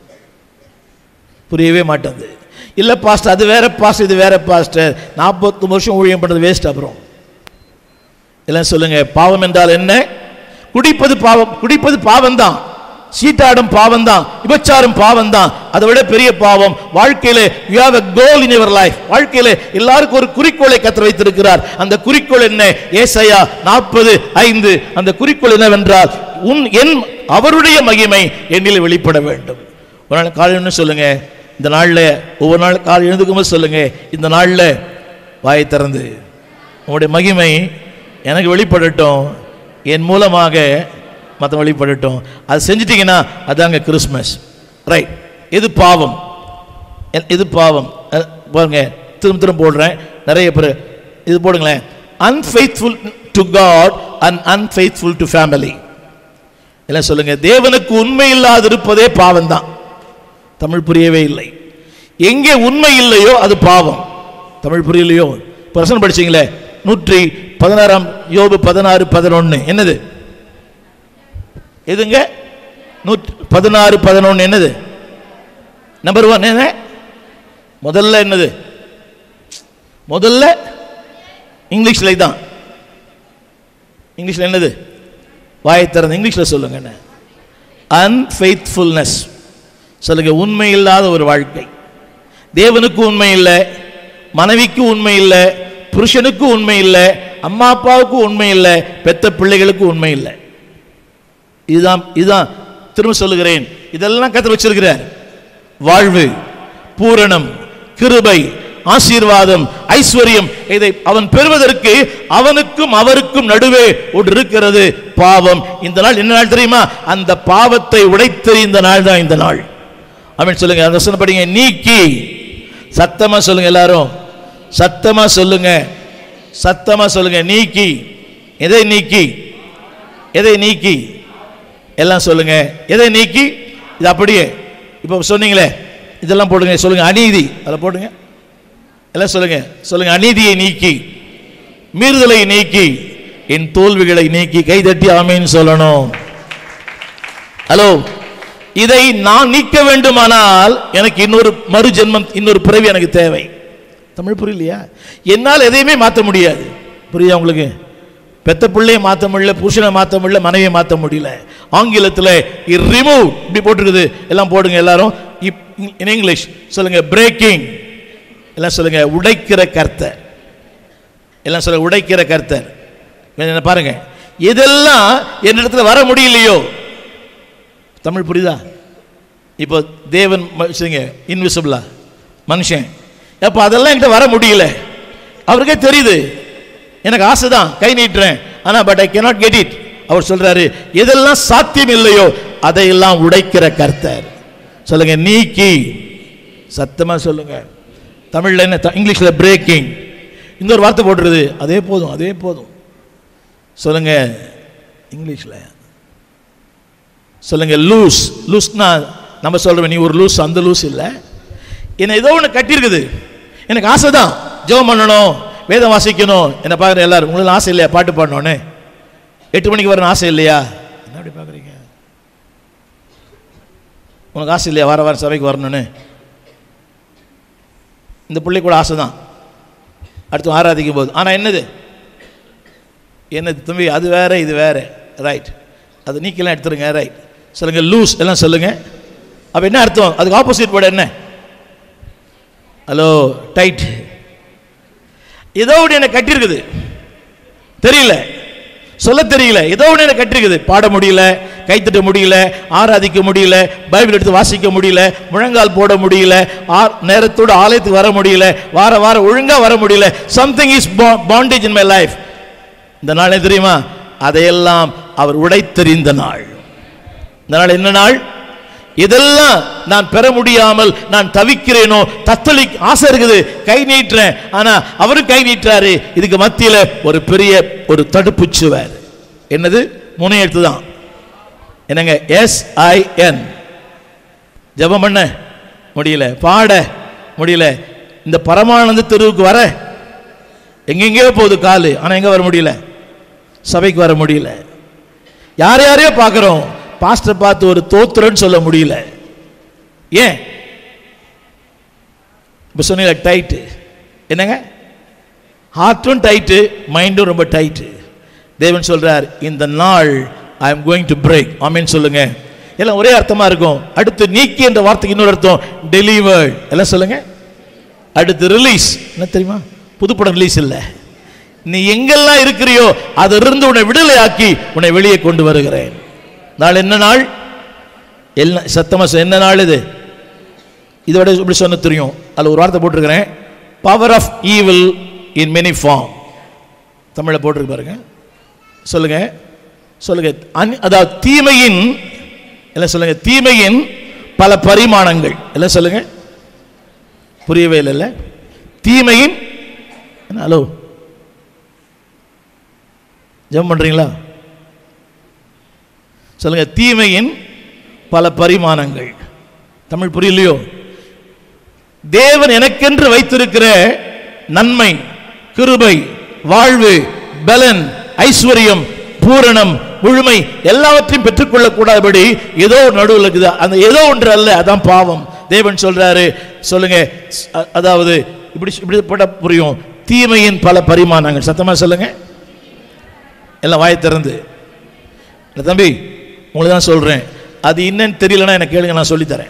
புரியவே மாட்டேங்குது. இல்லை பாஸ்டர் அது வேற பாஸ்டர் இது வேற பாஸ்டர், நாற்பத்தி வருஷம் ஊழியம் பண்ணுறது வேஸ்ட். அப்புறம் எல்லாம் சொல்லுங்க, பாவம் என்றால் என்ன? குடிப்பது பாவம், குடிப்பது பாவம் தான். சீட்டாடும் பாவம் தான், விபச்சாரம் பாவம் தான். அதை விட பெரிய பாவம் வாழ்க்கையில you have a goal in your life. வாழ்க்கையில எல்லாருக்கும் ஒரு குறிக்கோளை கர்த்தர் வைத்திருக்கிறார். அந்த குறிக்கோள் என்ன? ஏசாயா நாற்பது ஐந்து. அந்த குறிக்கோள் என்னவென்றால், உன் என் அவருடைய மகிமை என்னில் வெளிப்பட வேண்டும். ஒரு நாள் காலையில் சொல்லுங்க, இந்த நாளில் ஒவ்வொரு நாள் காலை எழுந்துக்கும் சொல்லுங்க, இந்த நாளில் வாயை திறந்து உங்களுடைய மகிமை எனக்கு வெளிப்படட்டும், என் மூலமாக மற்ற வெளிப்படட்டும். அது செஞ்சிட்டீங்கன்னா அதாங்க கிறிஸ்மஸ். ரைட். இது பாவம், இது பாவம். பாருங்க, திரும்ப திரும்ப போடுறேன், நிறைய பேர் இது போடுங்களேன். Unfaithful to God and unfaithful to family. எல்லாம் சொல்லுங்க, தேவனுக்கு உண்மை இல்லாது இருப்பதே பாவம் தான். தமிழ் புரியவே இல்லை. எங்கே உண்மை இல்லையோ அது பாவம். தமிழ் புரியலையோ? பிரசனம் படிச்சீங்களே, நூற்றி பதினாறாம் யோபு பதினாறு பதினொன்னு என்னது? எதுங்க? நூற்றி பதினாறு பதினொன்னு என்னது? நம்பர் ஒன் என்ன? முதல்ல என்னது? முதல்ல இங்கிலீஷ்ல தான். இங்கிலீஷ்ல என்னது? வாயை திறந்து இங்கிலீஷ்ல சொல்லுங்க. என்ன? அன்ஃபெய்த்ஃபுல்னஸ். சொல்லுங்க, உண்மை இல்லாத ஒரு வாழ்க்கை. தேவனுக்கு உண்மை இல்லை, மனைவிக்கு உண்மை இல்லை, புருஷனுக்கு உண்மை இல்லை, அம்மா அப்பாவுக்கு உண்மை இல்லை, பெத்த பிள்ளைகளுக்கு உண்மை இல்லை. இதுதான் இதுதான் திரும்ப சொல்லுகிறேன், இதெல்லாம் கர்த்தர் வச்சிருக்கிறார். வாழ்வு, பூரணம், கிருபை, ஆசீர்வாதம், ஐஸ்வர்யம், இதை அவன் பெறுவதற்கு அவனுக்கும் அவருக்கும் நடுவே ஒன்று இருக்கிறது, பாவம். இந்த நாள் என்ன நாள் தெரியுமா? அந்த பாவத்தை உடைத்தெறிந்த நாள் தான் இந்த நாள். அவன் சொல்லுங்க, அந்த வசனம் படிங்க. நீக்கி, சத்தமா சொல்லுங்க, எல்லாரும் சத்தமா சொல்லுங்க, சத்தமா சொல்லுங்க. நீக்கி. எதை நீக்கி? எதை நீக்கி? எல்லாம் சொல்லுங்க, எதை நீக்கி? இது அப்படியே இப்போ சொன்னீங்களே, இதெல்லாம் போடுங்க. சொல்லுங்க, அநீதி, அதில் போடுங்க. எல்லாம் சொல்லுங்க, சொல்லுங்க, அநீதியை நீக்கி, மீறுதலை நீக்கி, என் தோல்விகளை நீக்கி. கைதட்டி ஆமீன் சொல்லணும். ஹலோ, இதை நான் நீக்க வேண்டுமானால் எனக்கு இன்னொரு மறு ஜென்மம், இன்னொரு பிறவி எனக்கு தேவை. தமிழ் புரியலையா? என்னால் எதையுமே மாற்ற முடியாது. புரியுதா உங்களுக்கு? பெத்த பிள்ளையை மாற்ற முடியல, புருஷனை மாற்ற முடியல, மனைவியை மாற்ற முடியல. ஆங்கிலத்தில் ரிமூவ் இப்படி போட்டிருக்குது. எல்லாம் போடுங்க எல்லாரும். இன் இங்கிலீஷ் சொல்லுங்க, பிரேக்கிங். எல்லாம் சொல்லுங்க, உடைக்கிற கர்த்தர். எல்லாம் சொல்லுங்க, உடைக்கிற கர்த்தர். என்ன பாருங்க, இதெல்லாம் என்னிடத்துல வர முடியலையோ? தமிழ் புரியுதா? இப்போ தேவன் இன்விசிபிளா மனுஷன், அப்போ அதெல்லாம் என்கிட்ட வர முடியல. அவருக்கே தெரியுது, எனக்கு ஆசை தான், கை நீட்டுறேன், ஆனா but I cannot get it. அவர் சொல்றாரு, எதெல்லாம் சாத்தியம் இல்லையோ அதையெல்லாம் உடைக்கிற கர்த்தர். சொல்லுங்க, நீக்கி. சத்தமா சொல்லுங்க. தமிழ்ல என்ன? இங்கிலீஷ்ல பிரேக்கிங். இன்னொரு வார்த்தை போட்டுருது, அதே போதும், அதே போதும். சொல்லுங்க இங்கிலீஷ்ல. சொல்லுங்க, லூஸ். லூஸ்னா நம்ம சொல்றோம், நீ ஒரு லூஸ், அந்த லூஸ் இல்லை. என்ன ஏதோ ஒன்று கட்டியிருக்குது, எனக்கு ஆசை தான், ஜெபம் பண்ணணும், வேதம் வாசிக்கணும். என்ன பார்க்குற எல்லாரும், உங்களுக்கு ஆசை இல்லையா பாட்டு பாடணும்னு? எட்டு மணிக்கு வரணும் ஆசை இல்லையா? என்ன அப்படி பார்க்குறீங்க? உனக்கு ஆசை இல்லையா வார வாரம் சபைக்கு வரணும்னு? இந்த பிள்ளை கூட ஆசை தான், அடுத்து ஆராதிக்கும் போது. ஆனால் என்னது என்னது தம்பி, அது வேற இது வேற. ரைட், அது நீக்கெல்லாம் எடுத்துருங்க. ரைட். சொல்லுங்க, லூஸ். எல்லாம் சொல்லுங்க. அப்போ என்ன அர்த்தம்? அதுக்கு ஆப்போசிட் வேர்டு என்ன? Hello, tight. ஏதோ ஒன்று எனக்கு கட்டியிருக்குது, தெரியல, சொல்ல தெரியல. ஏதோ ஒன்று எனக்கு கட்டிருக்குது, பாட முடியல, கைத்தட்ட முடியல, ஆராதிக்க முடியல, பைபிள் எடுத்து வாசிக்க முடியல, முழங்கால் போட முடியல, நேரத்தோடு ஆலயத்துக்கு வர முடியல, வார வாரம் ஒழுங்கா வர முடியல. Something is bondage in my life. இந்த நாள் தெரியுமா? அதையெல்லாம் அவர் உடைத்தெறிந்த நாள். இந்த நாள் என்ன நாள்? இதெல்லாம் நான் பெற முடியாமல் நான் தவிக்கிறேனோ, தத்தளி ஆசை இருக்குது, கை நீட்டுறேன், ஆனா அவரும் கை நீட்டுறாரு. இதுக்கு மத்தியில ஒரு பெரிய ஒரு தடுப்பு சுவர். என்னது? முனையெழுத்து தான். என்னங்க? S I N. ஜெபம் பண்ண முடியல, பாட முடியல, இந்த பரமானந்த தெருவுக்கு வர எங்கெங்கேயோ போகுது காலு, ஆனால் எங்கே வர முடியல? சபைக்கு வர முடியல. யார் யாரையோ பார்க்குறோம், பாஸ்டர் பார்த்து ஒரு தோத்திரன்னு சொல்ல முடியல. ஏன்? இப்போ சொன்னீங்க டைட்டு. என்னங்க? ஹார்ட்டும் டைட்டு, மைண்டும் ரொம்ப டைட்டு. தேவன் சொல்றார், இந்த நாள் I am going to break. ஆமென் சொல்லுங்க. எல்லாம் ஒரே அர்த்தமா இருக்கும். அடுத்து நீக்கி என்ற வார்த்தைக்கு இன்னொரு அர்த்தம் டெலிவர்ட். எல்லாம் சொல்லுங்க. அடுத்து ரிலீஸ். என்ன தெரியுமா? புதுப்படம் ரிலீஸ் இல்லை, நீ எங்கெல்லாம் இருக்கிறியோ அதிலிருந்து உன்னை விடுதலை ஆக்கி உன்னை வெளியே கொண்டு வருகிறேன். நாள் என்ன நாள்? எல்லாம் சத்தமா என்ன நாள் இது? இதோட இப்படி சொன்ன தெரியும். அதில் ஒரு வார்த்தை போட்டிருக்கிறேன், power of evil in many form. தமிழில் போட்டிருக்கு பாருங்க. சொல்லுங்க சொல்லுங்க. அதாவது தீமையின், எல்லாம் சொல்லுங்க, தீமையின் பல பரிமாணங்கள். எல்லாம் சொல்லுங்க. புரியவே இல்லை. தீமையின், ஹலோ ஜெபம் பண்றீங்களா? சொல்லுங்க. தீமையின் பல பரிமாணங்கள். தமிழ் புரியலையோ? தேவன் எனக்கென்று வைத்திருக்கிற நன்மை, கிருபை, வாழ்வு, பலன், ஐஸ்வர்யம், பூரணம், முழுமை எல்லாவற்றையும் பெற்றுக்கொள்ள கூடாதபடி ஏதோ நடுவில் இருக்குது. அந்த ஏதோ ஒன்று அல்ல, அதான் பாவம். தேவன் சொல்றாரு. சொல்லுங்க. அதாவது இப்படி இப்படி போட்ட புரியும். தீமையின் பல பரிமாணங்கள். சத்தமா சொல்லுங்க. எல்லாம் வாயை திறந்து. தம்பி உங்களுக்கு தான் சொல்றேன், அது என்னன்னு தெரியலன்னா எனக்கு கேளுங்க, நான் சொல்லித்தரேன்.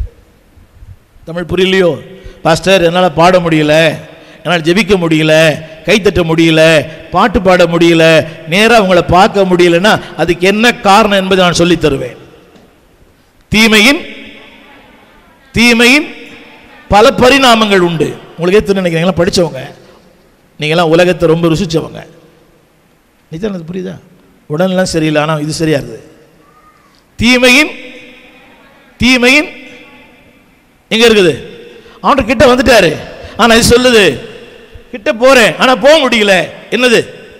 தமிழ் புரியலையோ? பாஸ்டர் என்னால் பாட முடியல, என்னால் ஜெபிக்க முடியல, கைத்தட்ட முடியல, பாட்டு பாட முடியல, நேராக அவங்கள பார்க்க முடியலன்னா அதுக்கு என்ன காரணம் என்பதை நான் சொல்லி தருவேன். தீமையின் தீமையின் பல பரிணாமங்கள் உண்டு. உங்களுக்கு எத்தனை நினைக்கிறீங்களா? படித்தவங்க நீங்களாம் உலகத்தை ரொம்ப ருசிச்சவங்க. நிச்சயம் புரியுதா? உடனெல்லாம் சரியில்லை, ஆனால் இது சரியா இருக்குது. தீமையின் தீமையின் எங்க இருக்குது? அவன் கிட்ட வந்துட்டாரு, ஆனா இது சொல்லுது கிட்ட போறேன் ஆனா போக முடியல. என்னது?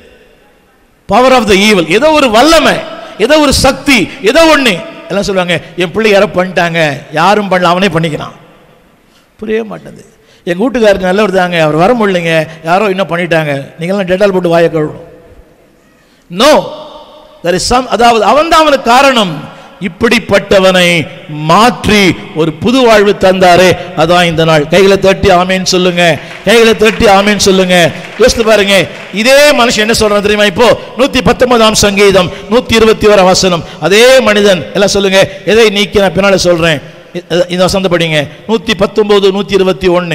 Power of the evil. ஏதோ ஒரு வல்லமை, ஏதோ ஒரு சக்தி, ஏதோ ஒண்ணு. எல்லாம் சொல்லுவாங்க, என் பிள்ளை யாரோ பண்ணிட்டாங்க. யாரும் பண்ணல, அவனே பண்ணிக்கிறான். புரியவே மாட்டேது. எங்க வீட்டுக்காரருக்கு நல்லவர் தாங்க, அவர் வர முடியலைங்க, யாரோ இன்னும் பண்ணிட்டாங்க. நீங்களாம் டெட்டால் போட்டு வாயை கழுவணும். நோ, there is some, அதாவது அவன் தான் அவனுக்கு காரணம். இப்படிப்பட்டவனை மாற்றி ஒரு புது வாழ்வு தந்தாரே, அதான் இந்த நாள். கைகளை தட்டி ஆமேன் சொல்லுங்க. கைகளை தட்டி ஆமேன் சொல்லுங்க. யோசித்து பாருங்க, இதே மனுஷன் என்ன சொல்றான் தெரியுமா? இப்போ நூத்தி பத்தொன்பதாம் சங்கீதம் நூத்தி இருபத்தி ஓராம் வசனம். அதே மனிதன் எல்லாம் சொல்லுங்க. எதை நீக்கி நான் பின்னால சொல்றேன், இந்த வசனத்தை படிங்க. நூத்தி பத்தொன்பது நூத்தி இருபத்தி ஒன்னு.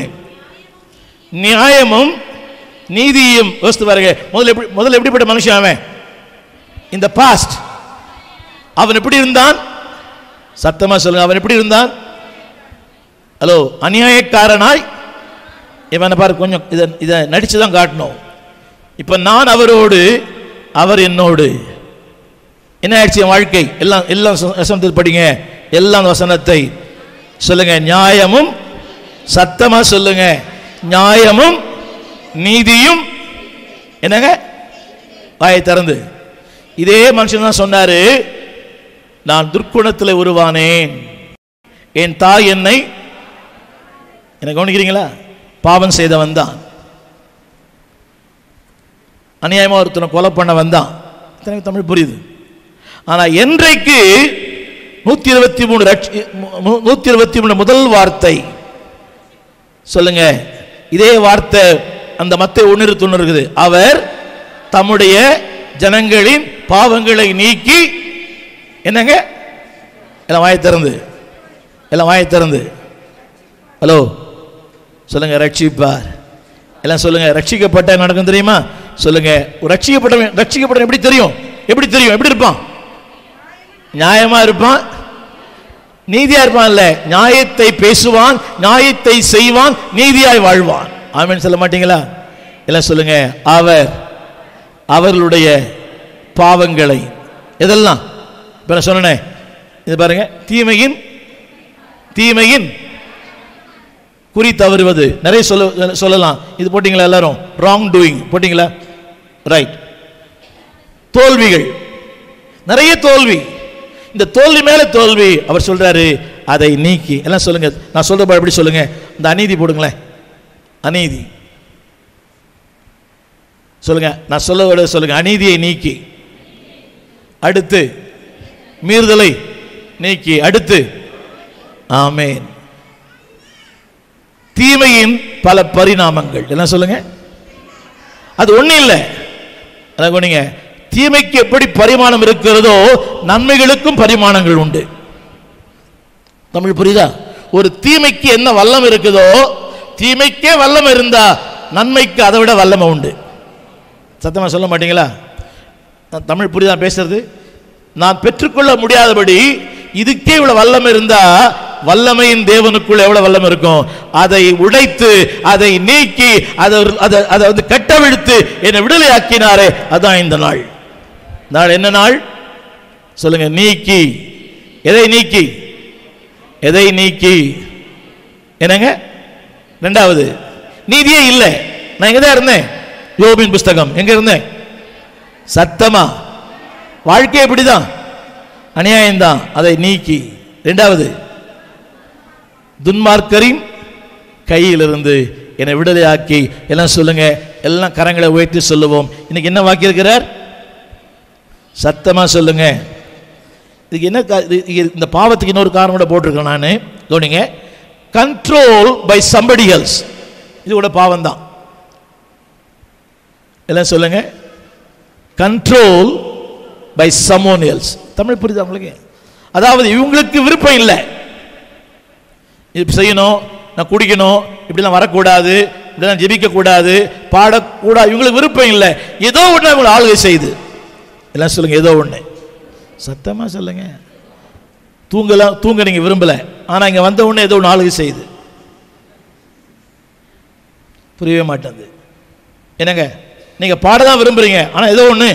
நியாயமும் நீதியும். யோசித்து பாருங்க, முதல்ல எப்படி முதல்ல எப்படிப்பட்ட மனுஷன் அவன்? இந்த பாஸ்ட் அவன் எப்படி இருந்தான்? சத்தமா சொல்லுங்க. அவன் எப்படி இருந்தான்? ஹலோ, அநியாயக்காரனாய். இவனை பாரு, கொஞ்சம் இதை இதை நடிச்சுதான் காட்டணும். இப்ப நான் அவரோடு, அவர் என்னோடு. என்ன ஆயிடுச்சு என் வாழ்க்கை? எல்லாம் எல்லாம் வசனத்தை படிங்க. எல்லாம் வசனத்தை சொல்லுங்க. நியாயமும், சத்தமா சொல்லுங்க, நியாயமும் நீதியும். என்னங்க? வாயை திறந்து. இதே மனுஷன் தான் சொன்னாரு, நான் துர்க்குணத்தில் உருவானேன், என் தாய் என்னை, என்ன கவனிக்கிறீங்களா? பாவம் செய்தவன் தான், அநியாயமா ஒருத்தனை கொலை பண்ண வந்தான். தமிழ் புரியுது. ஆனா என்றைக்கு நூத்தி இருபத்தி மூணு நூத்தி இருபத்தி மூணு முதல் வார்த்தை சொல்லுங்க. இதே வார்த்தை அந்த மத்தேயு ஒன்று தொண்ணூறு இருக்குது. அவர் தம்முடைய ஜனங்களின் பாவங்களை நீக்கி, என்னங்க? எல்லாம் வாயை திறந்து, எல்லாம் வாயை திறந்து. ஹலோ சொல்லுங்க. ரட்சிப்பார். எல்லாம் சொல்லுங்க. ரட்சிக்கப்பட்ட நடக்கும் தெரியுமா? சொல்லுங்க. ரட்சிக்கப்பட்டவன் ரட்சிக்கப்பட்டவன் எப்படி தெரியும்? எப்படி தெரியும்? எப்படி இருப்பான்? நியாயமா இருப்பான், நீதியா இருப்பான். இல்ல, நியாயத்தை பேசுவான், நியாயத்தை செய்வான், நீதியாய் வாழ்வான். ஆமென் சொல்ல மாட்டீங்களா? எல்லாம் சொல்லுங்க. அவர் அவர்களுடைய பாவங்களை, எதெல்லாம் இப்ப நான் சொன்னேன், இது பாருங்க. தீமையின் தீமையின் குறி தவறுவது. நிறைய சொல்ல சொல்லலாம். இது போட்டீங்களா எல்லாரும்? ராங் டூயிங் போட்டீங்களா? ரைட். தோல்விகள், நிறைய தோல்வி. இந்த தோல்வி மேல தோல்வி. அவர் சொல்றாரு அதை நீக்கி. எல்லாம் சொல்லுங்க, நான் சொல்ற எப்படி சொல்லுங்க, இந்த அநீதி போடுங்களேன், அநீதி சொல்லுங்க, நான் சொல்ல விட சொல்லுங்க, அநீதியை நீக்கி, அடுத்து மீறுதலை நீக்கி, அடுத்து ஆமென் தீமையின் பல பரிணாமங்கள். என்ன சொல்லுங்க, அது ஒண்ணு இல்லை. நீங்க தீமைக்கு எப்படி பரிமாணம் இருக்கிறதோ நன்மைகளுக்கும் பரிமாணங்கள் உண்டு. தமிழ் புரியுதா? ஒரு தீமைக்கு என்ன வல்லம் இருக்குதோ, தீமைக்கே வல்லம் இருந்தா நன்மைக்கு அதை விட வல்லமை உண்டு. சத்தமா சொல்ல மாட்டீங்களா? தமிழ் புரியுதா பேசுறது? நான் பெற்றுக்கொள்ள முடியாதபடி இதுக்கே இவ்வளவு வல்லமை இருந்தா வல்லமையின் தேவனுக்குள்ள எவ்வளவு வல்லமை இருக்கும்? அதை உடைத்து, அதை நீக்கி, அதை அதை வந்து கட்டவிழ்த்து என்னை விடுதலை ஆக்கினாரே, அதான் இந்த நாள். நாள் என்ன நாள் சொல்லுங்க? நீக்கி. எதை நீக்கி? எதை நீக்கி? என்னங்க? ரெண்டாவது நீதியே இல்லை. நான் எங்கதான் இருந்தேன்? யோபின் புஸ்தகம். எங்க இருந்தேன்? சத்தமா வாழ்க்கை எப்படிதான்? அநியாயம்தான். அதை நீக்கி. இரண்டாவது துன்மார்க்கரின் கையிலிருந்து என்னை விடுதலையாக்கி. எல்லாம் சொல்லுங்க, எல்லாம் கரங்களை உயர்த்தி சொல்லுவோம். இன்னைக்கு என்ன வாக்கி இருக்கிறார்? சத்தமா சொல்லுங்க. இதுக்கு என்ன? இந்த பாவத்துக்கு இன்னொரு காரணம் கூட போட்டிருக்கேன் நான். கவனிங்க, கண்ட்ரோல் பை சம்படி எல்ஸ். இது கூட பாவம் தான். எல்லாம் சொல்லுங்க, control by someone else. Tamil புரியுதா உங்களுக்கு? அதாவது இவங்களுக்கு விருப்பம் இல்லை, இது செய்யணும், நான் குடிக்கணும், இப்படிலாம் வரக்கூடாது, இப்படிலாம் ஜெபிக்க கூடாது, பாடக்கூடாது, இவங்களுக்கு விருப்பம் இல்லை. ஏதோ ஒன்று அவங்களை ஆளுகை செய்து. எல்லாம் சொல்லுங்க, ஏதோ ஒன்று. சத்தமா சொல்லுங்க. தூங்கலாம், தூங்க நீங்க விரும்பல, ஆனா இங்க வந்த உடனே ஏதோ ஒன்று ஆளுகை செய்து. புரியவே மாட்டேங்குது. என்னங்க, நீங்க பாடதான் விரும்புறீங்க, ஆனா ஏதோ ஒன்று.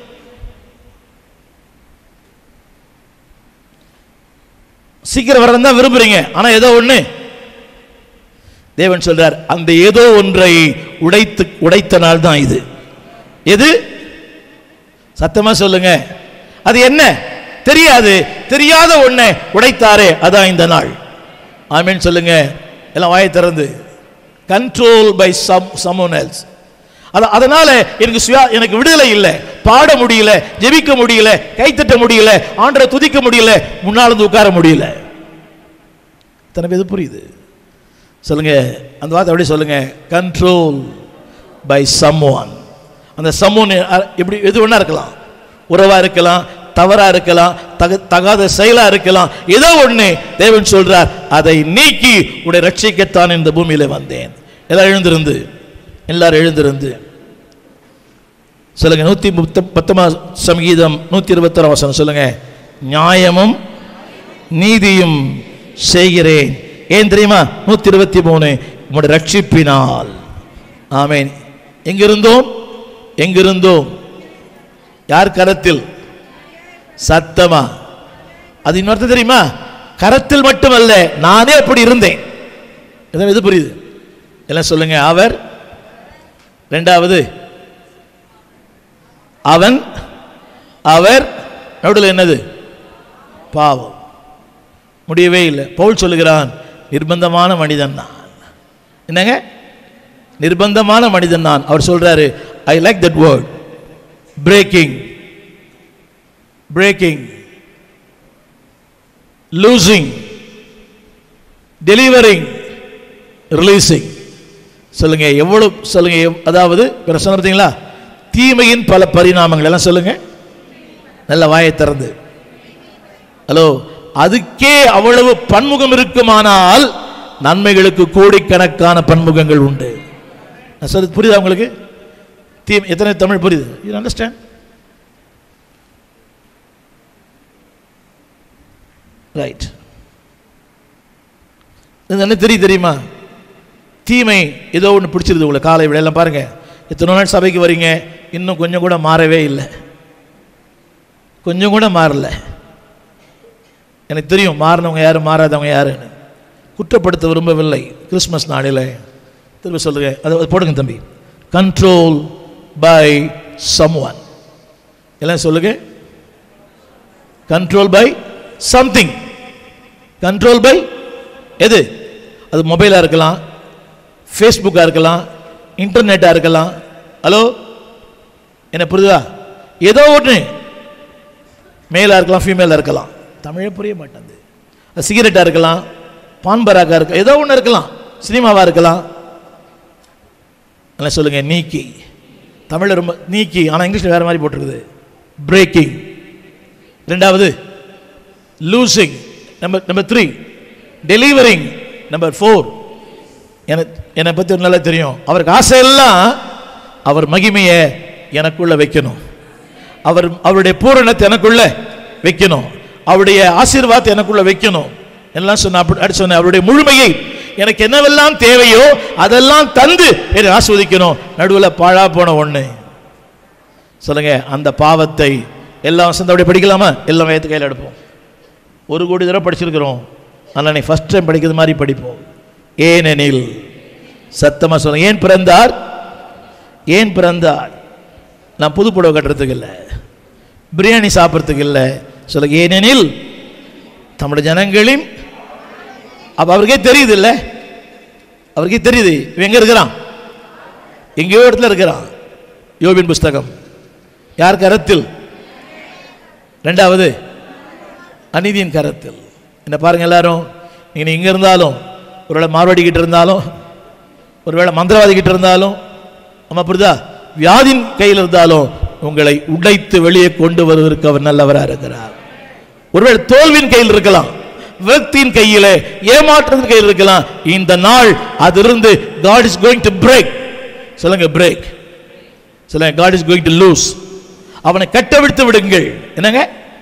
சீக்கிரம் வரதான் தான் விரும்புறீங்க, ஆனா ஏதோ ஒண்ணு. தேவன் சொல்றார், அந்த ஏதோ ஒன்றை உடைத்து உடைத்த நாள் தான் இது. எது? சத்தமா சொல்லுங்க. அது என்ன? தெரியாது. தெரியாத ஒன்றை உடைத்தாரே, அதான் இந்த நாள். ஆமென் சொல்லுங்க. எல்லாம் வாயை திறந்து. Control by someone else. அதனால எனக்கு சுயா எனக்கு விடுதலை இல்லை, பாட முடியல, ஜெபிக்க முடியல, கைத்தட்ட முடியல, ஆண்டவரை துதிக்க முடியல, முன்னால வந்து உட்கார முடியல. தனக்கு எது புரியுது சொல்லுங்க? அந்த வார்த்தை அப்படியே சொல்லுங்க. Control by someone. அந்த சம்ஒன் எப்படி? எது ஒண்ணா இருக்கலாம், உறவா இருக்கலாம், தவறா இருக்கலாம், தகாத செயலா இருக்கலாம், ஏதோ ஒண்ணு. தேவன் சொல்றார், அதை நீக்கி உடைய ரட்சிக்கத்தான் இந்த பூமியில வந்தேன். எல்லாம் எழுந்திருந்து, எல்லாரும் எழுந்திருந்து சொல்லுங்க. நூத்தி பத்தொன்பது சங்கீதம் நூத்தி இருபத்தி ஆறு வசனம் சொல்லுங்க. நியாயமும் நீதியும் செய்கிறேன். ஏன் தெரியுமா? நூத்தி இருபத்தி மூணு உம்முடைய ரட்சிப்பினால். ஆமென். எங்கிருந்தோம்? எங்கிருந்தோம்? யார் கரத்தில்? சத்தமா. அது இன்னொருத்த தெரியுமா? கரத்தில் மட்டுமல்ல, நானே அப்படி இருந்தேன். எது புரியுது? எல்லாம் சொல்லுங்க. அவர். இரண்டாவது அவன். அவர். நடுவில் என்னது? பாவம். முடியவே இல்லை. பவுல் சொல்லுகிறான், நிர்பந்தமான மனிதன் நான். என்னங்க? நிர்பந்தமான மனிதன் நான். அவர் சொல்றாரு, I like that word, breaking, breaking, losing, delivering, releasing. சொல்லுங்க எவ்வளவு? சொல்லுங்க. அதாவது சொன்ன பார்த்தீங்களா, தீமையின் பல பரிணாமங்கள். எல்லாம் சொல்லுங்க, நல்ல வாயை திறந்து. ஹலோ, அதுக்கே அவ்வளவு பன்முகம் இருக்குமானால் நன்மைகளுக்கு கோடிக்கணக்கான பன்முகங்கள் உண்டு. நான் சொல்றது புரியுதா உங்களுக்கு? தீமை எத்தனை தமிழ் புரியுது? You understand? ரைட். என்ன தெரியும் தெரியுமா? தீமை ஏதோ ஒன்று பிடிச்சிருது உங்களை. காலை விடையெல்லாம் பாருங்க, எத்தனை நாள் சபைக்கு வரீங்க, இன்னும் கொஞ்சம் கூட மாறவே இல்லை, கொஞ்சம் கூட மாறல. எனக்கு தெரியும் மாறினவங்க யாரு, மாறாதவங்க யாருன்னு. குற்றப்படுத்த விரும்பவில்லை. கிறிஸ்மஸ் நாளில் திரும்ப சொல்லுங்க, அதை போடுங்க தம்பி. Control by someone. எல்லாம் சொல்லுங்க. Control by something. Control by எது? அது மொபைலாக இருக்கலாம், ஃபேஸ்புக்காக இருக்கலாம், இன்டர்நெட்டாக இருக்கலாம். ஹலோ, என்ன புரியுதா? ஏதோ ஒன்று மேலாக இருக்கலாம், ஃபீமேலாக இருக்கலாம். தமிழே புரிய மாட்டேங்குது. சிகரெட்டாக இருக்கலாம், பான்பராக இருக்கலாம், ஏதோ ஒன்று இருக்கலாம், சினிமாவாக இருக்கலாம். என்ன சொல்லுங்க? நீக்கி. தமிழில் ரொம்ப நீக்கி, ஆனால் இங்கிலீஷில் வேறு மாதிரி போட்டிருக்குது. பிரேக்கிங். ரெண்டாவது losing. Number number three delivering. Number four, எனக்கு என்னை பற்றி ஒரு நல்லா தெரியும். அவருக்கு ஆசை எல்லாம் அவர் மகிமையை எனக்குள்ள வைக்கணும், அவர் அவருடைய பூரணத்தை எனக்குள்ள வைக்கணும், அவருடைய ஆசீர்வாதத்தை எனக்குள்ள வைக்கணும். எல்லாம் சொன்ன அப்படி சொன்ன அவருடைய முழுமையை எனக்கு என்னவெல்லாம் தேவையோ அதெல்லாம் தந்து என்னை ஆஸ்வதிக்கணும். நடுவில் பாழா போன ஒன்று சொல்லுங்க. அந்த பாவத்தை எல்லாம் வசந்தோடைய படிக்கலாமா? எல்லாம் வயத்து கையில் எடுப்போம். ஒரு கோடி தடவை படிச்சிருக்கிறோம், ஆனால் நீ ஃபர்ஸ்ட் டைம் படிக்கிறது மாதிரி படிப்போம். ஏனெனில், சத்தமாக சொல்லுங்க, ஏன் பிறந்தார்? ஏன் பிறந்தார்? நான் புது புடவை கட்டுறதுக்கு இல்லை, பிரியாணி சாப்பிட்றதுக்கு இல்லை. சொல்லுங்க, ஏனெனில் நம்முடைய ஜனங்களின். அப்போ அவருக்கே தெரியுது இல்லை? அவருக்கே தெரியுது இவன் எங்கே இருக்கிறான், எங்கேயோ இடத்துல இருக்கிறான். யோபின் புஸ்தகம் யார் கரத்தில்? ரெண்டாவது அநீதியின் கரத்தில். என்ன பாருங்க எல்லாரும், நீங்கள் இங்கே இருந்தாலும், ஒருவேளை மார்வாடிக்கிட்டு இருந்தாலும், ஒருவேளை மந்திரவாதிக்கிட்டு இருந்தாலும், ஆமாம் புரியுதா, வியாதியின் கையில் இருந்தாலும் உங்களை உடைத்து வெளியே கொண்டு வருவதற்கு அவர் நல்லவராக இருக்கிறார். ஒருவேளை தோல்வியின் கையில் இருக்கலாம், விரக்தியின் கையில், ஏமாற்றத்தின் கையில் இருக்கலாம். இந்த நாள் அதிலிருந்து God is going to break. சொல்லுங்க, பிரேக். சொல்லுங்க, God is going to loose. அவனை கட்டவிழ்த்து விடுங்கள். என்னங்க?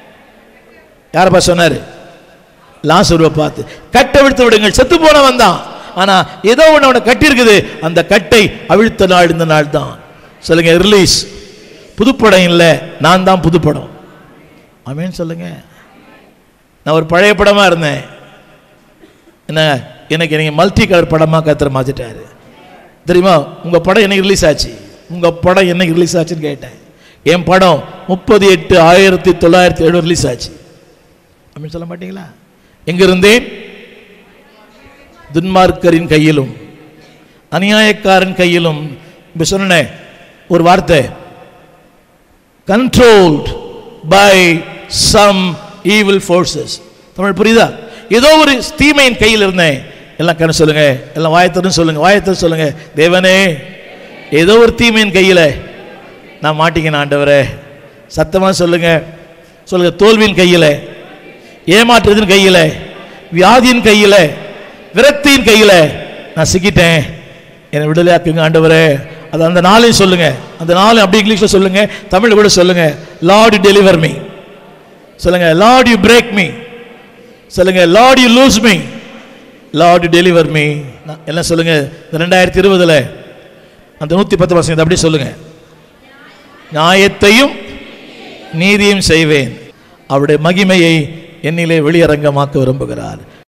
யாரப்பா சொன்னாரு? லாசருவை பார்த்து கட்டவிழ்த்து விடுங்கள். செத்து போனவன் தான், ஆனா ஏதோ ஒன்று அவனை கட்டி இருக்குது. அந்த கட்டை அவிழ்த்த நாள் இந்த நாள் தான். சொல்லுங்க, ரிலீஸ். புதுப்படம் இல்லை, நான் தான் புதுப்படம். ஆமென் சொல்லுங்க. நான் ஒரு பழைய படமா இருந்தேன், என்ன எனக்கு நீங்க மல்டி கலர் படமா கத்திர மாத்திட்டாரு. தெரியுமா? உங்க படம் என்னைக்கு ரிலீஸ் ஆச்சு? உங்க படம் என்னைக்கு ரிலீஸ் ஆச்சுன்னு கேட்டேன். என் படம் முப்பது எட்டு ஆயிரத்தி தொள்ளாயிரத்தி எழுபது ரிலீஸ் ஆச்சு. அப்படின்னு சொல்ல மாட்டீங்களா? எங்க இருந்தேன்? துன்மார்க்கரின் கையிலும் அநியாயக்காரன் கையிலும். இப்ப சொன்ன ஒரு வார்த்தை, controlled by some evil forces. Tamil புரியுதா? ஏதோ ஒரு தீமையின் கையில் இருந்தேன். எல்லாம் கண்ணு சொல்லுங்க, எல்லாம் வாயத்தரும் சொல்லுங்க, வாயத்தரும் சொல்லுங்க, தேவனே ஏதோ ஒரு தீமையின் கையில் நான் மாட்டிக்கினேன் ஆண்டவரே. சத்தமா சொல்லுங்க, சொல்லுங்க. தோல்வியின் கையில், ஏமாற்றத்தின் கையில், வியாதியின் கையில், விரக்தியின் கையில் நான் சிக்கிட்டேன். என்னை விடுதலையாக்குங்க ஆண்டவரே. அது அந்த நாளையும் சொல்லுங்க, அந்த நாளும் அப்படி இங்கிலீஷ்ல சொல்லுங்க, தமிழ் கூட சொல்லுங்க. Lord you deliver me. சொல்லுங்க, லார்ட் யூ பிரேக் மீ. சொல்லுங்க, lord you loose me. Lord you deliver me. எல்லாம் சொல்லுங்க. இந்த ரெண்டாயிரத்தி இருபதுல அந்த நூத்தி பத்து வருஷம் அப்படி சொல்லுங்க. நியாயத்தையும் நீதியும் செய்வேன், அவருடைய மகிமையை என்னிலே வெளியரங்கமாக்க விரும்புகிறார்.